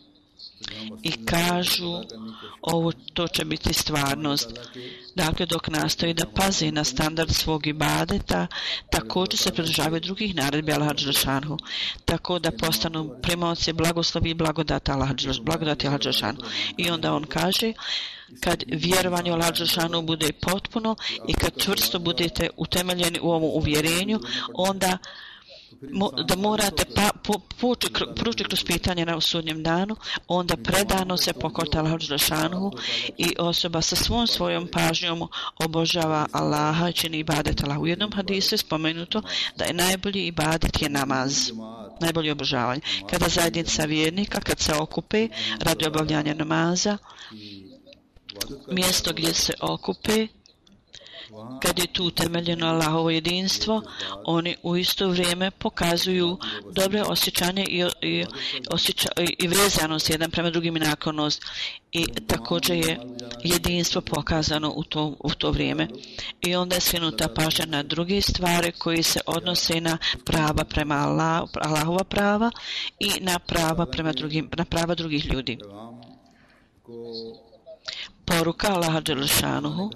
i kažu ovo to će biti stvarnost. Dakle, dok nastoji da pazi na standard svog ibadeta, također se pridržavaju drugih naredbi Allaha Đelešanu, tako da postanu primaoci blagoslovi i blagodati Allaha Đelešanu. I onda on kaže, kad vjerovanje u Allaha Đelešanu bude potpuno i kad čvrsto budete utemeljeni u ovom uvjerenju, onda da morate pa, po, poći, proći kroz pitanje na sudnjem danu, onda predano se pokorite Allahu Đelešanu i osoba sa svom svojom pažnjom obožava Allaha i čini ibadet Allahu. U jednom hadisu je spomenuto da je najbolji ibadet je namaz, najbolje obožavanje. Kada zajednica vjernika, kad se okupe radi obavljanja namaza, mjesto gdje se okupe, kad je tu utemeljeno Allahovo jedinstvo, oni u isto vrijeme pokazuju dobre osjećanje i, i, osjeća, i vezanost jedan prema drugim i naklonost. I također je jedinstvo pokazano u to, u to vrijeme. I onda je skrenuta pažnja na druge stvari koji se odnose na prava prema Allah, Allahova prava i na prava prema drugim, na prava drugih ljudi. Poruka Allaha Đelešanuhu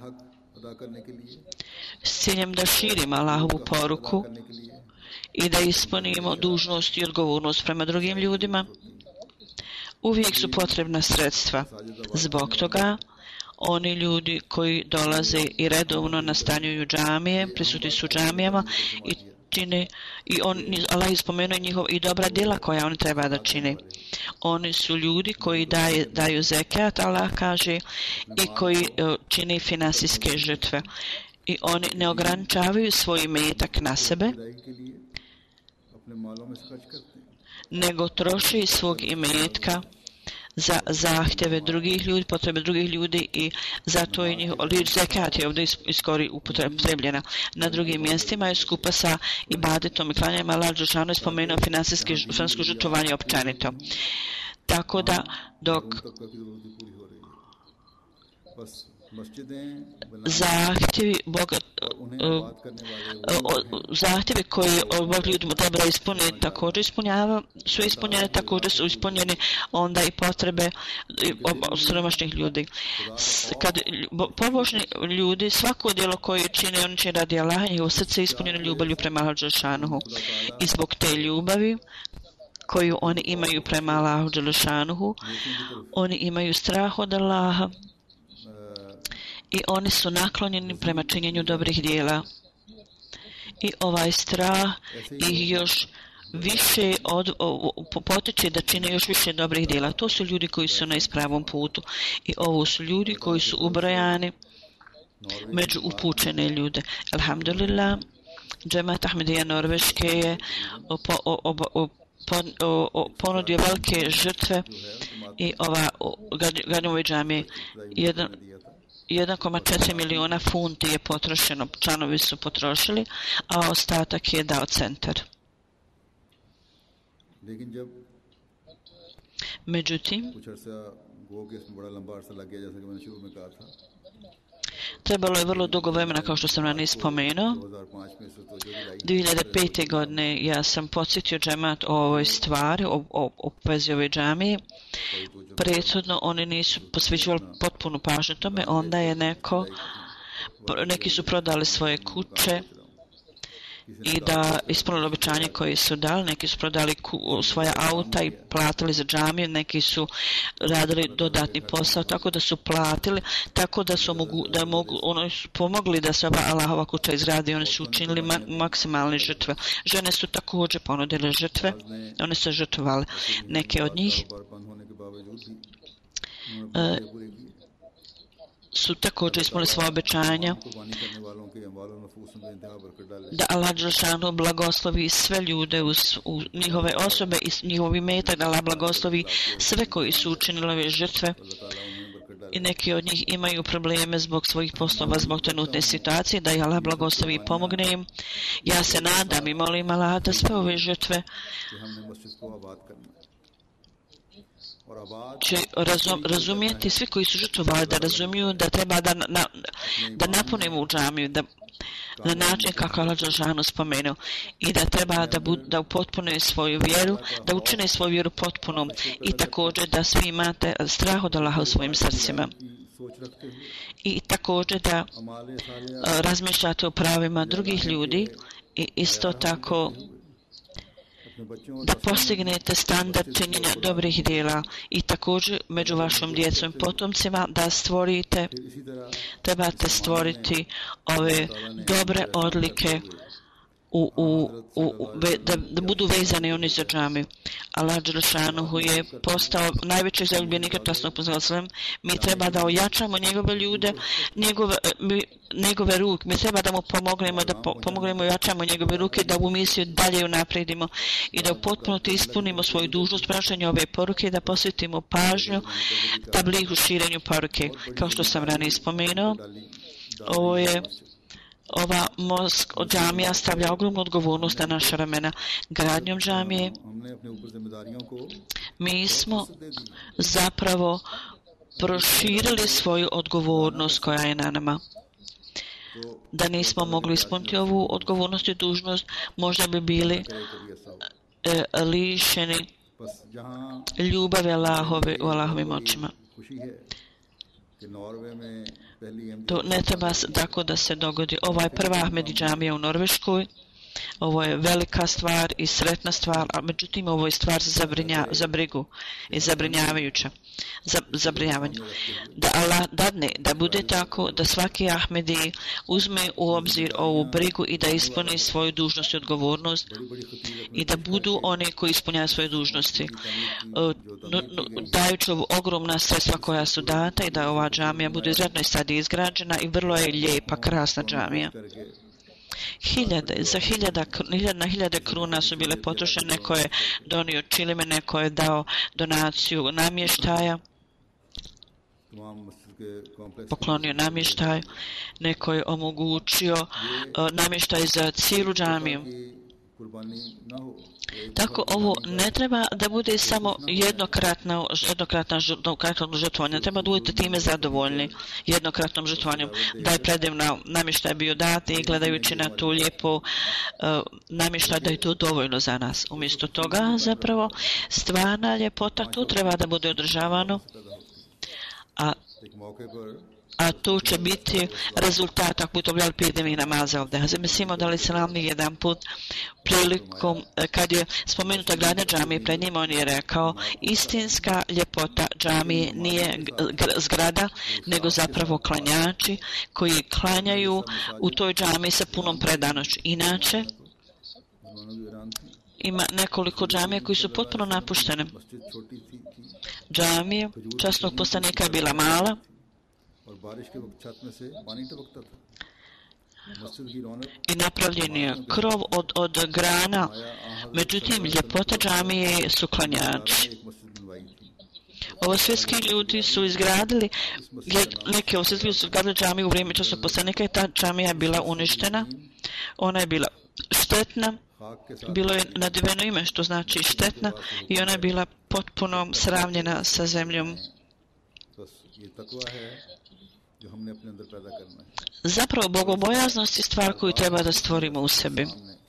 s ciljem da širimo Allahovu poruku i da ispunimo dužnost i odgovornost prema drugim ljudima. uvijek su potrebna sredstva. Zbog toga oni ljudi koji dolaze i redovno nastanjuju džamije, prisutni su džamijama i čine, i on, Allah je spomenuo njihov i dobra djela koja oni treba da čine. Oni su ljudi koji daje, daju zekat, Allah kaže, i koji uh, čine finansijske žrtve. I oni ne ograničavaju svoj imetak na sebe, nego troše iz svog imetka za zahtjeve drugih ljudi, potrebe drugih ljudi i zato je njihov riječ zekat je ovdje iskori upotrebljena. Na drugim mjestima je skupa sa ibadetom i klanjanjem Allah dželešanu je spomenuo finansijsko žrtvovanje općenito. Tako da dok zahtjevi bogat, uh, uh, zahtjevi koje Bog ljudima treba ispuniti također ispunjava, su ispunjene, također su ispunjene onda i potrebe siromašnih ljudi. Kad pobožni ljudi svako djelo koje čine, oni će radi Allaha, njihovo srce je ispunjeno ljubavlju prema Allahu dželešanuhu. I zbog te ljubavi koju oni imaju prema Allahu dželešanuhu, oni imaju strah od Allaha i oni su naklonjeni prema činjenju dobrih djela. I ovaj strah ih još više od, o, potiče da čine još više dobrih djela. To su ljudi koji su na ispravom putu. I ovo su ljudi koji su ubrojani među upućene ljude. Alhamdulillah, džemat Ahmadiyya Norveške je po, o, o, o, pon, o, o, ponudio velike žrtve i ova Gadnjove džamije jedan jedan zarez četiri miliona funti je potrošeno, članovi su potrošili, a ostatak je dao centar. Međutim, trebalo je vrlo dugo vremena, kao što sam ranije spomenuo. dvije hiljade pete. godine ja sam podsjetio džemat o ovoj stvari, o, o, o vezi ove džamije. Prethodno oni nisu posvećivali potpunu pažnju tome, onda je neko, neki su prodali svoje kuće i da ispunili obećanje koje su dali, neki su prodali ku, svoja auta i platili za džamiju, neki su radili dodatni posao, tako da su platili, tako da su mogu, da mogu, oni su pomogli da se ova Allahova kuća izradi, oni su učinili ma, maksimalne žrtve. Žene su također ponudile žrtve, one su žrtvovali. Neke od njih uh, su također ispunili svoje obećanja da Allah dželešanu blagoslovi sve ljude u, u njihove osobe i njihovi imetak, da Allah blagoslovi sve koji su učinili ove žrtve i neki od njih imaju probleme zbog svojih poslova, zbog trenutne situacije, da ih Allah blagoslovi i pomogne im. Ja se nadam i molim Allah da sve ove žrtve će razum, razumijeti, svi koji su žrtvovali da razumiju da treba da, na, da napunimo u džamiju, da na način kako Allah dželešanu spomenuo i da treba da, bud, da upotpune svoju vjeru, da učine svoju vjeru potpunom i također da svi imate strah od Allaha u svojim srcima. I također da a, razmišljate o pravima drugih ljudi i isto tako da postignete standard činjenja dobrih djela i također među vašom djecom i potomcima da stvorite, trebate stvoriti ove dobre odlike u, u, u, da, da budu vezane oni za džamiju. Allah dželešanuhu je postao najveći zaljubljenik časnog poslanika. Mi treba da ojačamo njegove ljude, njegove, mi, njegove ruke. Mi treba da mu pomognemo, da po, pomognemo i ojačamo njegove ruke, da u misiju dalje unapredimo i da u potpunosti ispunimo svoju dužnost prenošenja ove poruke i da posvetimo pažnju tabligu širenju poruke. Kao što sam ranije spomenuo, ovo je ova mosk od džamija stavlja ogromnu odgovornost na naša ramena. Gradnjom džamije mi smo zapravo proširili svoju odgovornost koja je na nama. Da nismo mogli ispuniti ovu odgovornost i dužnost, možda bi bili e, lišeni ljubave Allahove u Allahovim očima. To ne treba tako da se dogodi. Ova je prva Ahmedi džamija u Norveškoj Ovo je velika stvar i sretna stvar, a međutim ovo je stvar za, zabrinja, za brigu i zabrinjavajuća. Za, zabrinjavanje. Da Allah dadne da bude tako da svaki Ahmedi uzme u obzir ovu brigu i da ispuni svoju dužnost i odgovornost i da budu oni koji ispunjaju svoje dužnosti. Dajući ovo ogromna sredstva koja su data i da ova džamija bude izradno i sad izgrađena i vrlo je lijepa, krasna džamija. Hiljade, za hiljada, hiljada na hiljade kruna su bile potrošene, neko je donio čilime, neko je dao donaciju namještaja, poklonio namještaj, neko je omogućio uh, namještaj za cijelu džamiju. Tako ovo ne treba da bude samo jednokratno, jednokratna žrtvovanje, ne treba da budete time zadovoljni jednokratnom žrtvovanjem. Da je predivno namještaj bio dat i gledajući na tu lijepo uh, namještaj da je to dovoljno za nas. Umjesto toga zapravo stvarna ljepota tu treba da bude održavano, a a to će biti rezultat ako budete obavljali pet dnevnih namaza ovdje. Hazret Mesih Maud alejhi selam jedan put prilikom kad je spomenuta gradnja džamije pred njima, on je rekao istinska ljepota džamije nije zgrada nego zapravo klanjači koji klanjaju u toj džamiji sa punom predanošću. Inače ima nekoliko džamija koji su potpuno napuštene. Džamija časnog poslanika je bila mala i napravljen je krov od, od grana, međutim ljepota džamije su klanjači. Ovo svjetski ljudi su izgradili, neke svjetski ljudi su izgradili džamiju u vrijeme časnog poslanika i ta džamija je bila uništena, ona je bila štetna, bilo je nadiveno ime što znači štetna i ona je bila potpuno sravnjena sa zemljom. Zapravo bogobojaznost je stvar koju treba da stvorimo u sebi.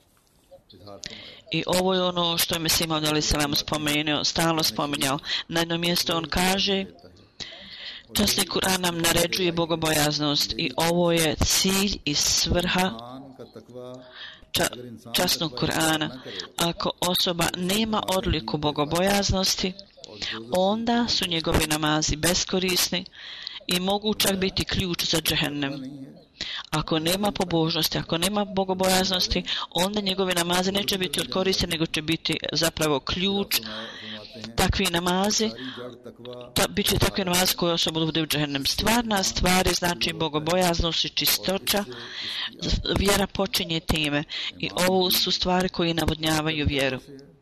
I ovo je ono što je Mesih Maud alejhi selam spomenuo, stalno spominjao. Na jednom mjestu on kaže, časni Kur'an nam naređuje bogobojaznost i ovo je cilj i svrha ča, časnog Kur'ana. Ako osoba nema odliku bogobojaznosti, onda su njegovi namazi beskorisni i mogu čak biti ključ za džehennem. Ako nema pobožnosti, ako nema bogobojaznosti, onda njegove namaze neće biti od koristi, nego će biti zapravo ključ. Takvi namazi, ta, bit će takvi namazi koje osoba bude u džehennem. Stvarna stvar je znači bogobojaznost i čistoća. Vjera počinje time i ovo su stvari koje navodnjavaju vjeru.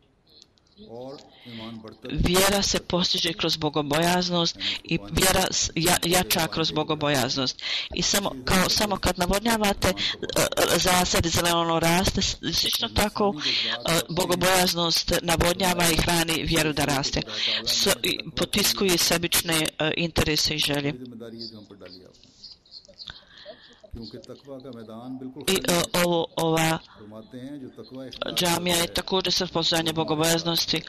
Vjera se postiže kroz bogobojaznost i vjera ja, jača kroz bogobojaznost. I samo, kao, samo kad navodnjavate uh, zasad i zeleno raste, slično tako uh, bogobojaznost navodnjava i hrani vjeru da raste. So, i potiskuje sebične uh, interese i želje. I uh, ovo, ova džamija je također sa postojanje bogobojaznosti.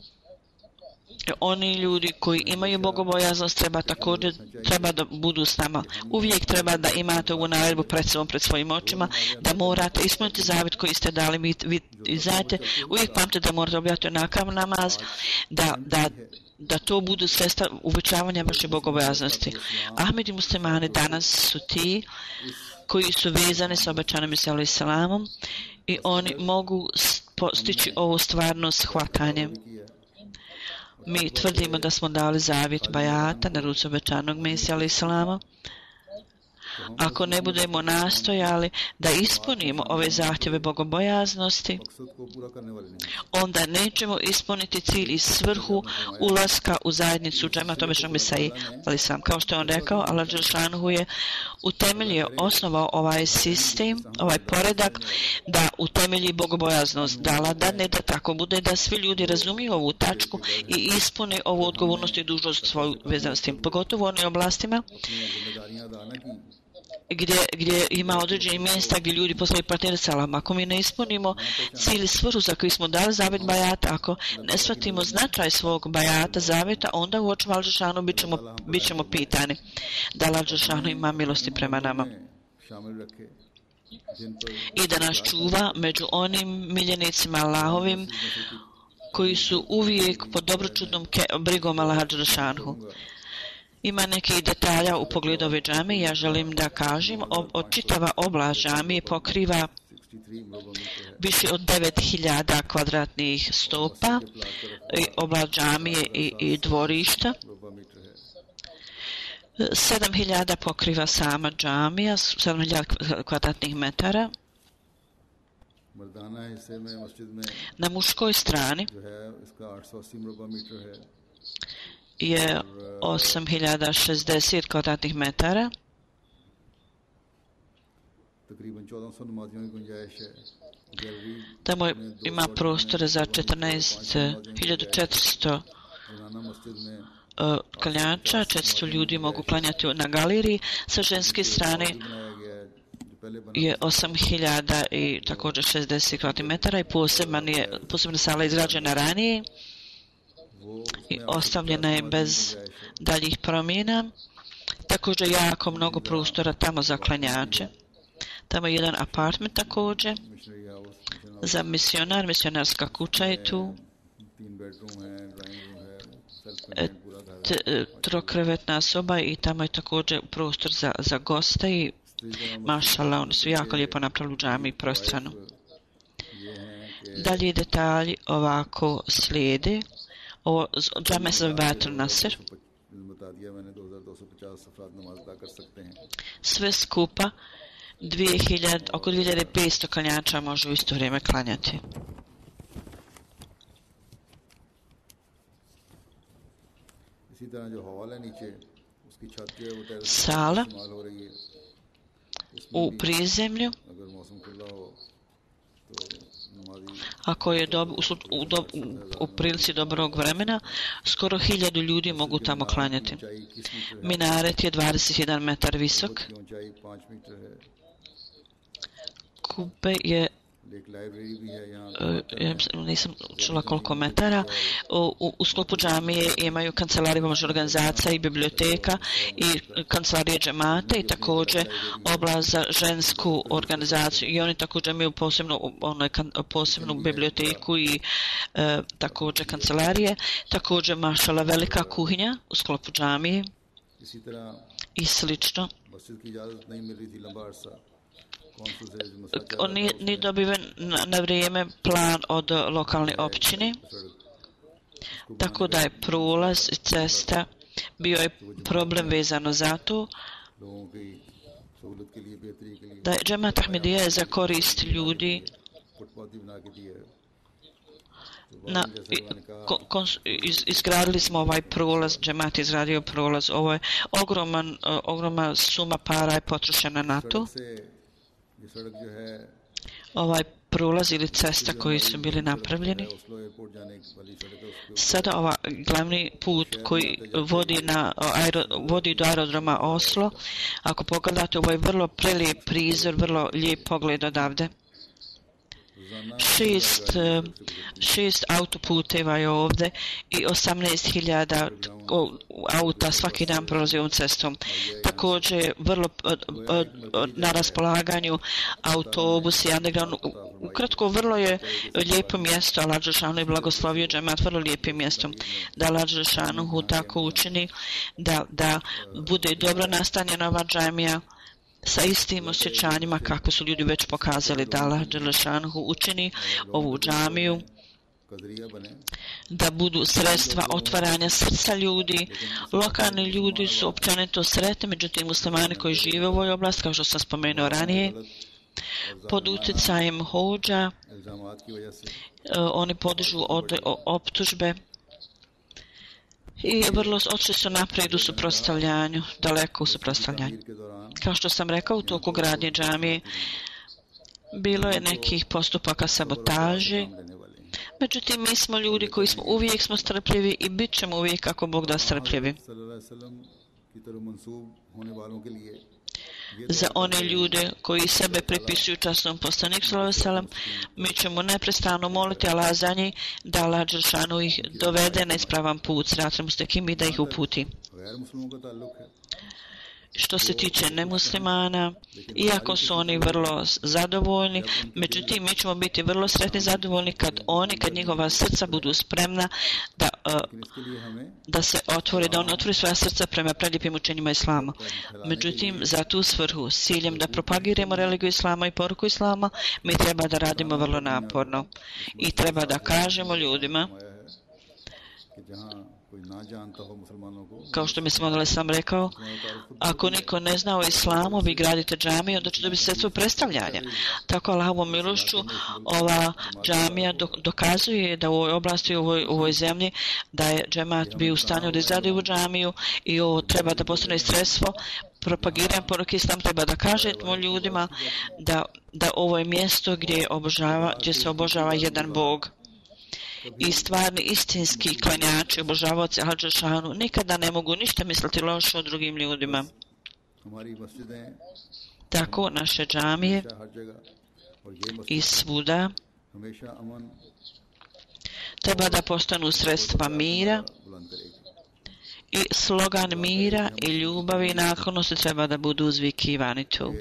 Oni ljudi koji imaju bogobojaznost treba također treba da budu s nama. Uvijek treba da imate ovu naredbu pred sobom, pred svojim očima, da morate ispuniti zavjet koji ste dali. Vi, vi, vi znate, uvijek pamte da morate objaviti onakav namaz, da, da, da to budu sredstva uvećavanja vaše bogobojaznosti. Ahmedi muslimani danas su ti koji su vezani sa obećanim Mesihom alejhi selamom i oni mogu postići ovo stvarno shvatanje. Mi tvrdimo da smo dali zavjet bajata na ruci obećanog Mesija alejhi selama. Ako ne budemo nastojali da ispunimo ove zahtjeve bogobojaznosti, onda nećemo ispuniti cilj i svrhu ulaska u zajednicu džemat obećanog Mesija alejhi selam. Kao što je on rekao, Allah dželešanu je utemeljio, osnovao ovaj sistem, ovaj poredak, da utemelji bogobojaznost, da Allah dadne da tako bude, da svi ljudi razumiju ovu tačku i ispune ovu odgovornost i dužnost svoju vezanu s tim. Pogotovo u onim oblastima Gdje, gdje ima određeni mjesta gdje ljudi postaju partneri s Allahom. Ako mi ne ispunimo cilj i svrhu za koji smo dali zavjet bajata, ako ne shvatimo značaj svog bajata, zavjeta, onda u očima Al-Đelešanu bit ćemo, bit ćemo pitani da Al-Đelešanu ima milosti prema nama. i da nas čuva među onim miljenicima Allahovim koji su uvijek pod dobročudnom brigom Allaha dželešanhu. Ima nekih detalja u pogledu ove džamije. Ja želim da kažem, od čitava oblast džamije pokriva više od devet hiljada kvadratnih stopa, oblast džamije i, i dvorišta. sedam hiljada pokriva sama džamija, sedam hiljada kvadratnih metara. Na muškoj strani je osam hiljada šezdeset kvadratnih metara. Tamo ima prostora za četrnaest hiljada četiristo klanjača, četiristo ljudi mogu klanjati na galeriji. Sa ženske strane je osam hiljada i također šezdeset kvadratnih metara i poseban je, posebna sala izgrađena ranije i ostavljena je bez daljih promjena. Također jako mnogo prostora tamo za klanjače. Tamo je jedan apartment također za misionar, misionarska kuća je tu. Trokrevetna soba i tamo je također prostor za, za goste i mašallah, oni su jako lijepo napravili u džamiji prostranu. Dalje detalji ovako slijede. Ovo džamija se zove Baitul Nasr. Sve skupa dvije hiljade, oko dvije hiljade petsto klanjača može u isto vrijeme klanjati. Sala u prizemlju, ako je dob, u, u, u, u prilici dobrog vremena, skoro hiljadu ljudi mogu tamo klanjati. Minaret je dvadeset jedan metar visok. Kube je, ja nisam čula koliko metara. U, u sklopu džamije imaju kancelarije pomoću organizacija i biblioteka i kancelarije džemate i također oblast za žensku organizaciju i oni također imaju posebnu, ono, posebnu biblioteku i e, također kancelarije. Također mašala velika kuhinja u sklopu džamije i slično. On nije, nije dobiven na, na vrijeme plan od lokalne općine, tako da je prolaz i cesta bio je problem vezano za to da je džemat Ahmadiyya je za korist ljudi na, kon, iz, izgradili smo ovaj prolaz, džemat izgradio prolaz, ovo je ogroman, ogromna suma para je potrošena na to. Ovaj prolaz ili cesta koji su bili napravljeni. Sada ovaj glavni put koji vodi, na, aero, vodi do aerodroma Oslo. Ako pogledate, ovo je vrlo prelijep prizor, vrlo lijep pogled odavde. Šest, šest autoputeva je ovdje i osamnaest hiljada auta svaki dan prolazi ovom cestom. Također vrlo na raspolaganju autobusi, underground. Ukratko, vrlo je lijepo mjesto. Allah dželešanu je blagoslovio džemat vrlo lijepim mjestom. Da Allah dželešanu tako učini da, da bude dobro nastanjena ova džamija sa istim osjećanjima kako su ljudi već pokazali, da Allah dželešanu učini ovu džamiju da budu sredstva otvaranja srca ljudi. Lokalni ljudi su općenito sretni, međutim muslimani koji žive u ovoj oblasti, kao što sam spomenuo ranije, pod utjecajem hodža, oni podižu od optužbe i vrlo očito su naprijed u suprotstavljanju, daleko u suprotstavljanju. Kao što sam rekao, u toku gradnje džamije bilo je nekih postupaka sabotaže. Međutim, mi smo ljudi koji smo uvijek smo strpljivi i bit ćemo uvijek kako Bog da strpljivi. Za one ljude koji sebe pripisuju časnom poslaniku sallallahu alejhi ve sellem, mi ćemo neprestano moliti Allah za njih da Allah dželešanu ih dovede na ispravan put, siratal mustakim, i da ih uputi. što se tiče nemuslimana, iako su oni vrlo zadovoljni, međutim mi ćemo biti vrlo sretni zadovoljni kad oni, kad njihova srca budu spremna da, uh, da se otvore, da oni otvore svoja srca prema prelijepim učenjima Islama. Međutim, za tu svrhu, s ciljem da propagiramo religiju Islama i poruku Islama, mi treba da radimo vrlo naporno i treba da kažemo ljudima, kao što mi smo sam rekao, ako niko ne zna o islamu, vi gradite džamiju, onda će dobiti sredstvo predstavljanja. Tako Allahovom milošću ova džamija dokazuje da u ovoj oblasti, u ovoj, u ovoj zemlji, da je džemat bio u stanju da izradi ovu džamiju i ovo treba da postane sredstvo propagiranja poruke Islam, treba da kažemo ljudima da, da ovo je mjesto gdje, obožava, gdje se obožava jedan Bog. I stvarni istinski klanjači, obožavaoci Al-Đelešanu nikada ne mogu ništa misliti loše o drugim ljudima. Tako naše džamije i svuda treba da postanu sredstva mira i slogan mira i ljubavi i naklonosti treba da budu uzvikivani tu.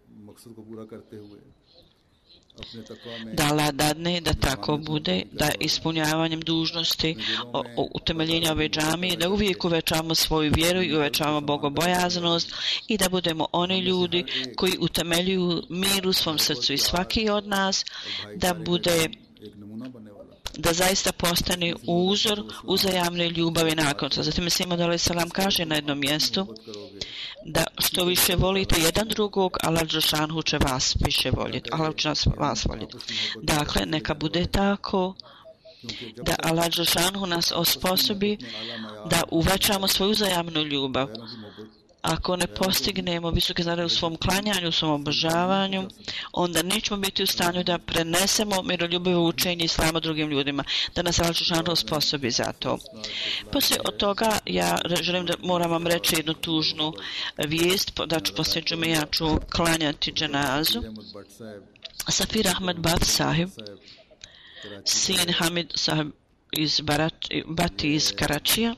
Da Allah dadne da tako bude, da ispunjavanjem dužnosti o, o utemeljenja ove džamije, da uvijek uvećamo svoju vjeru i uvećamo bogobojaznost i da budemo oni ljudi koji utemeljuju mir u svom srcu i svaki od nas da bude, da zaista postane uzor uzajamne ljubavi nakon. Zatim Mesih alejhi selam kaže na jednom mjestu da što više volite jedan drugog, Allah Đelešanu će vas više voljeti. Allah će vas voljeti. Dakle, neka bude tako da Allah Đelešanu nas osposobi da uvećamo svoju uzajamnu ljubav. Ako ne postignemo visoke znanje u svom klanjanju, u svom obožavanju, onda nećemo biti u stanju da prenesemo miroljubivo učenje Islama drugim ljudima, da nas Allah Đelešanu osposobi za to. Poslije od toga ja želim da moram vam reći jednu tužnu vijest, da ću poslije džume, ja ću klanjati dženazu. Safir Ahmed Bat sahib, sin Hamid sahib iz Barat, Bati iz Karačija,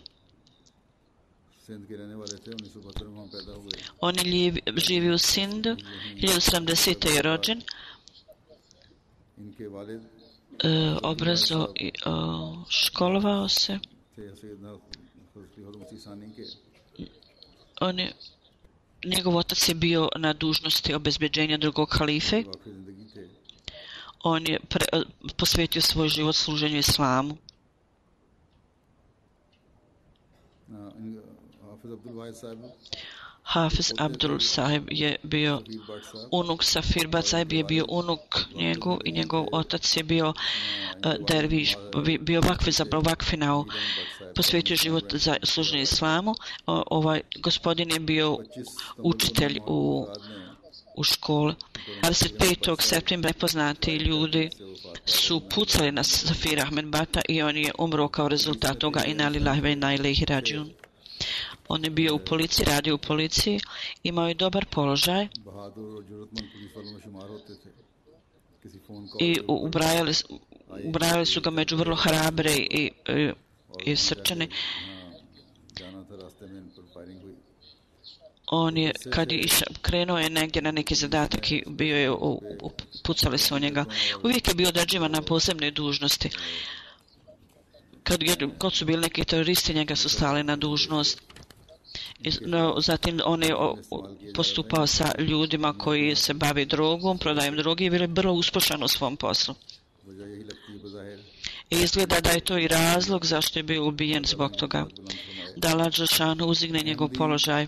on je živi u Sindu, hiljadu sedamdesete je rođen, e, obrazo i o, školovao se. On je, njegov otac je bio na dužnosti obezbeđenja drugog halife. On je pre, posvetio svoj život služenju Islamu. Hafiz Abdul Sahib je bio unuk, Safir Bat Sahib je bio unuk njegov i njegov otac je bio uh, derviš, bio vakfi za vakfinao, posvetio život za služenje Islamu. O, ovaj gospodin je bio učitelj u, u školi. dvadeset petog septembra nepoznati ljudi su pucali na Safir Ahmed Bata i on je umro kao rezultat toga. Inna lillahi wa inna ilaihi rađiun. On je bio u policiji, radio u policiji, imao je dobar položaj i ubrajali, ubrajali su ga među vrlo hrabre i, i, i srčane. On je, kad je iša, krenuo je negdje na neki zadatak i bio je, u, u, pucali su o njega. Uvijek je bio određivan na posebne dužnosti. Kad, kad su bili neki teroristi, njega su stali na dužnost. No, zatim on je postupao sa ljudima koji se bavi drogom, prodajem droge i bili vrlo uspješan u svom poslu. I izgleda da je to i razlog zašto je bio ubijen zbog toga. Da Allah Đelešanu uzigne njegov položaj.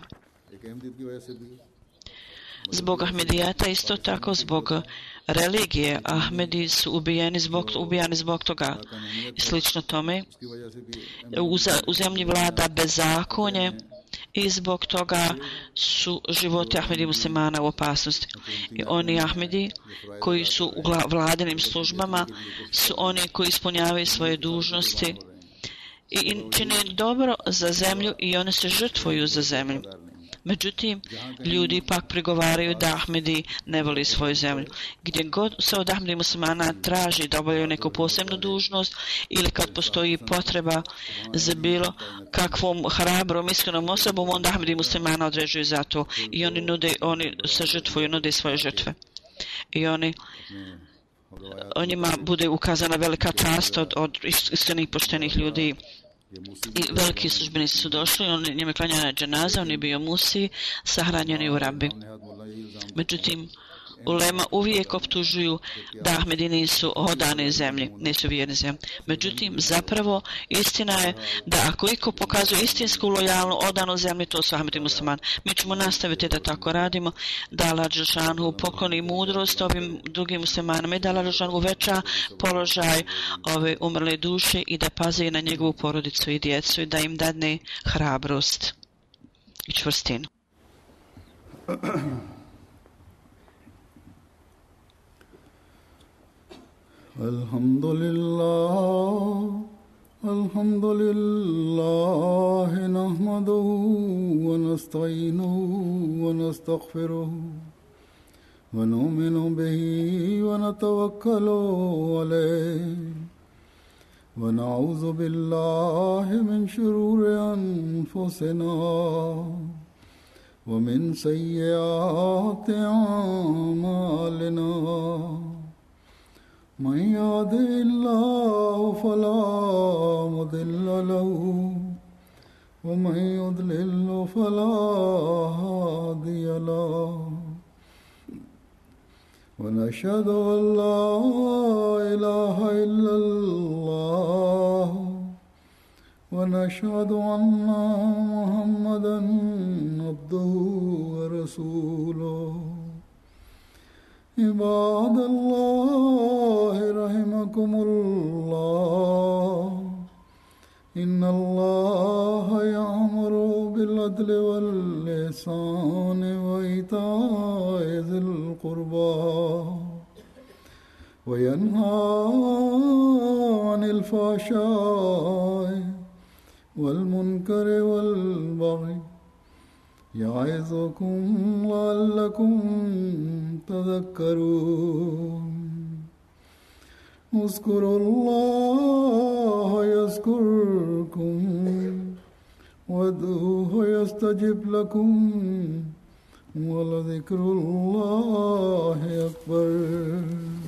Zbog Ahmedijata, isto tako zbog religije, Ahmedi su ubijeni zbog, ubijani zbog toga i slično tome. U, u zemlji vlada bezakonje i zbog toga su životi Ahmedi muslimana u opasnosti. I oni Ahmedi koji su u vladinim službama su oni koji ispunjavaju svoje dužnosti i čine dobro za zemlju i oni se žrtvuju za zemlju. Međutim, ljudi pak prigovaraju da Ahmedi ne voli svoju zemlju. Gdje god se od Ahmedi muslimana traži da obavljaju neku posebnu dužnost ili kad postoji potreba za bilo kakvom hrabrom, iskrenom osobom, onda Ahmedi muslimana određuju za to i oni nude, oni se žrtvuju, nude svoje žrtve. I oni o njima bude ukazana velika čast od, od iskrenih poštenih ljudi. I veliki službenici su došli, oni njime klanjaju dženaza, on je bio musi, sahranjeni u rabi. Međutim, ulema uvijek optužuju da Ahmedi nisu odane zemlji, nisu vjerni zemlji. Međutim, zapravo, istina je da ako iko pokazuje istinsku lojalnu odanu zemlji, to su Ahmedi musliman. Mi ćemo nastaviti da tako radimo, da Allah dželešanu pokloni mudrost ovim drugim muslimanima i da Allah dželešanu uveća položaj ove umrle duše i da pazi na njegovu porodicu i djecu i da im dadne hrabrost i čvrstinu. الحمد لله الحمد لله نحمده ونستعينه ونستغفره ونؤمن به ونتوكل عليه ونعوذ بالله من شرور أنفسنا ومن سيئات أعمالنا من يهده الله فلا مضل له ومن يضلل فلا هادي له ونشهد أن لا إله إلا الله ونشهد أن محمدا عبده ورسوله عباد الله رحمكم الله إن الله يأمر بالعدل والإحسان وإيتاء ذي القربى وينهى عن الفحشاء والمنكر والبغي يعظكم لعلكم تذكرون اذكروا الله يذكركم وادعوه يستجب لكم ولذكر الله أكبر.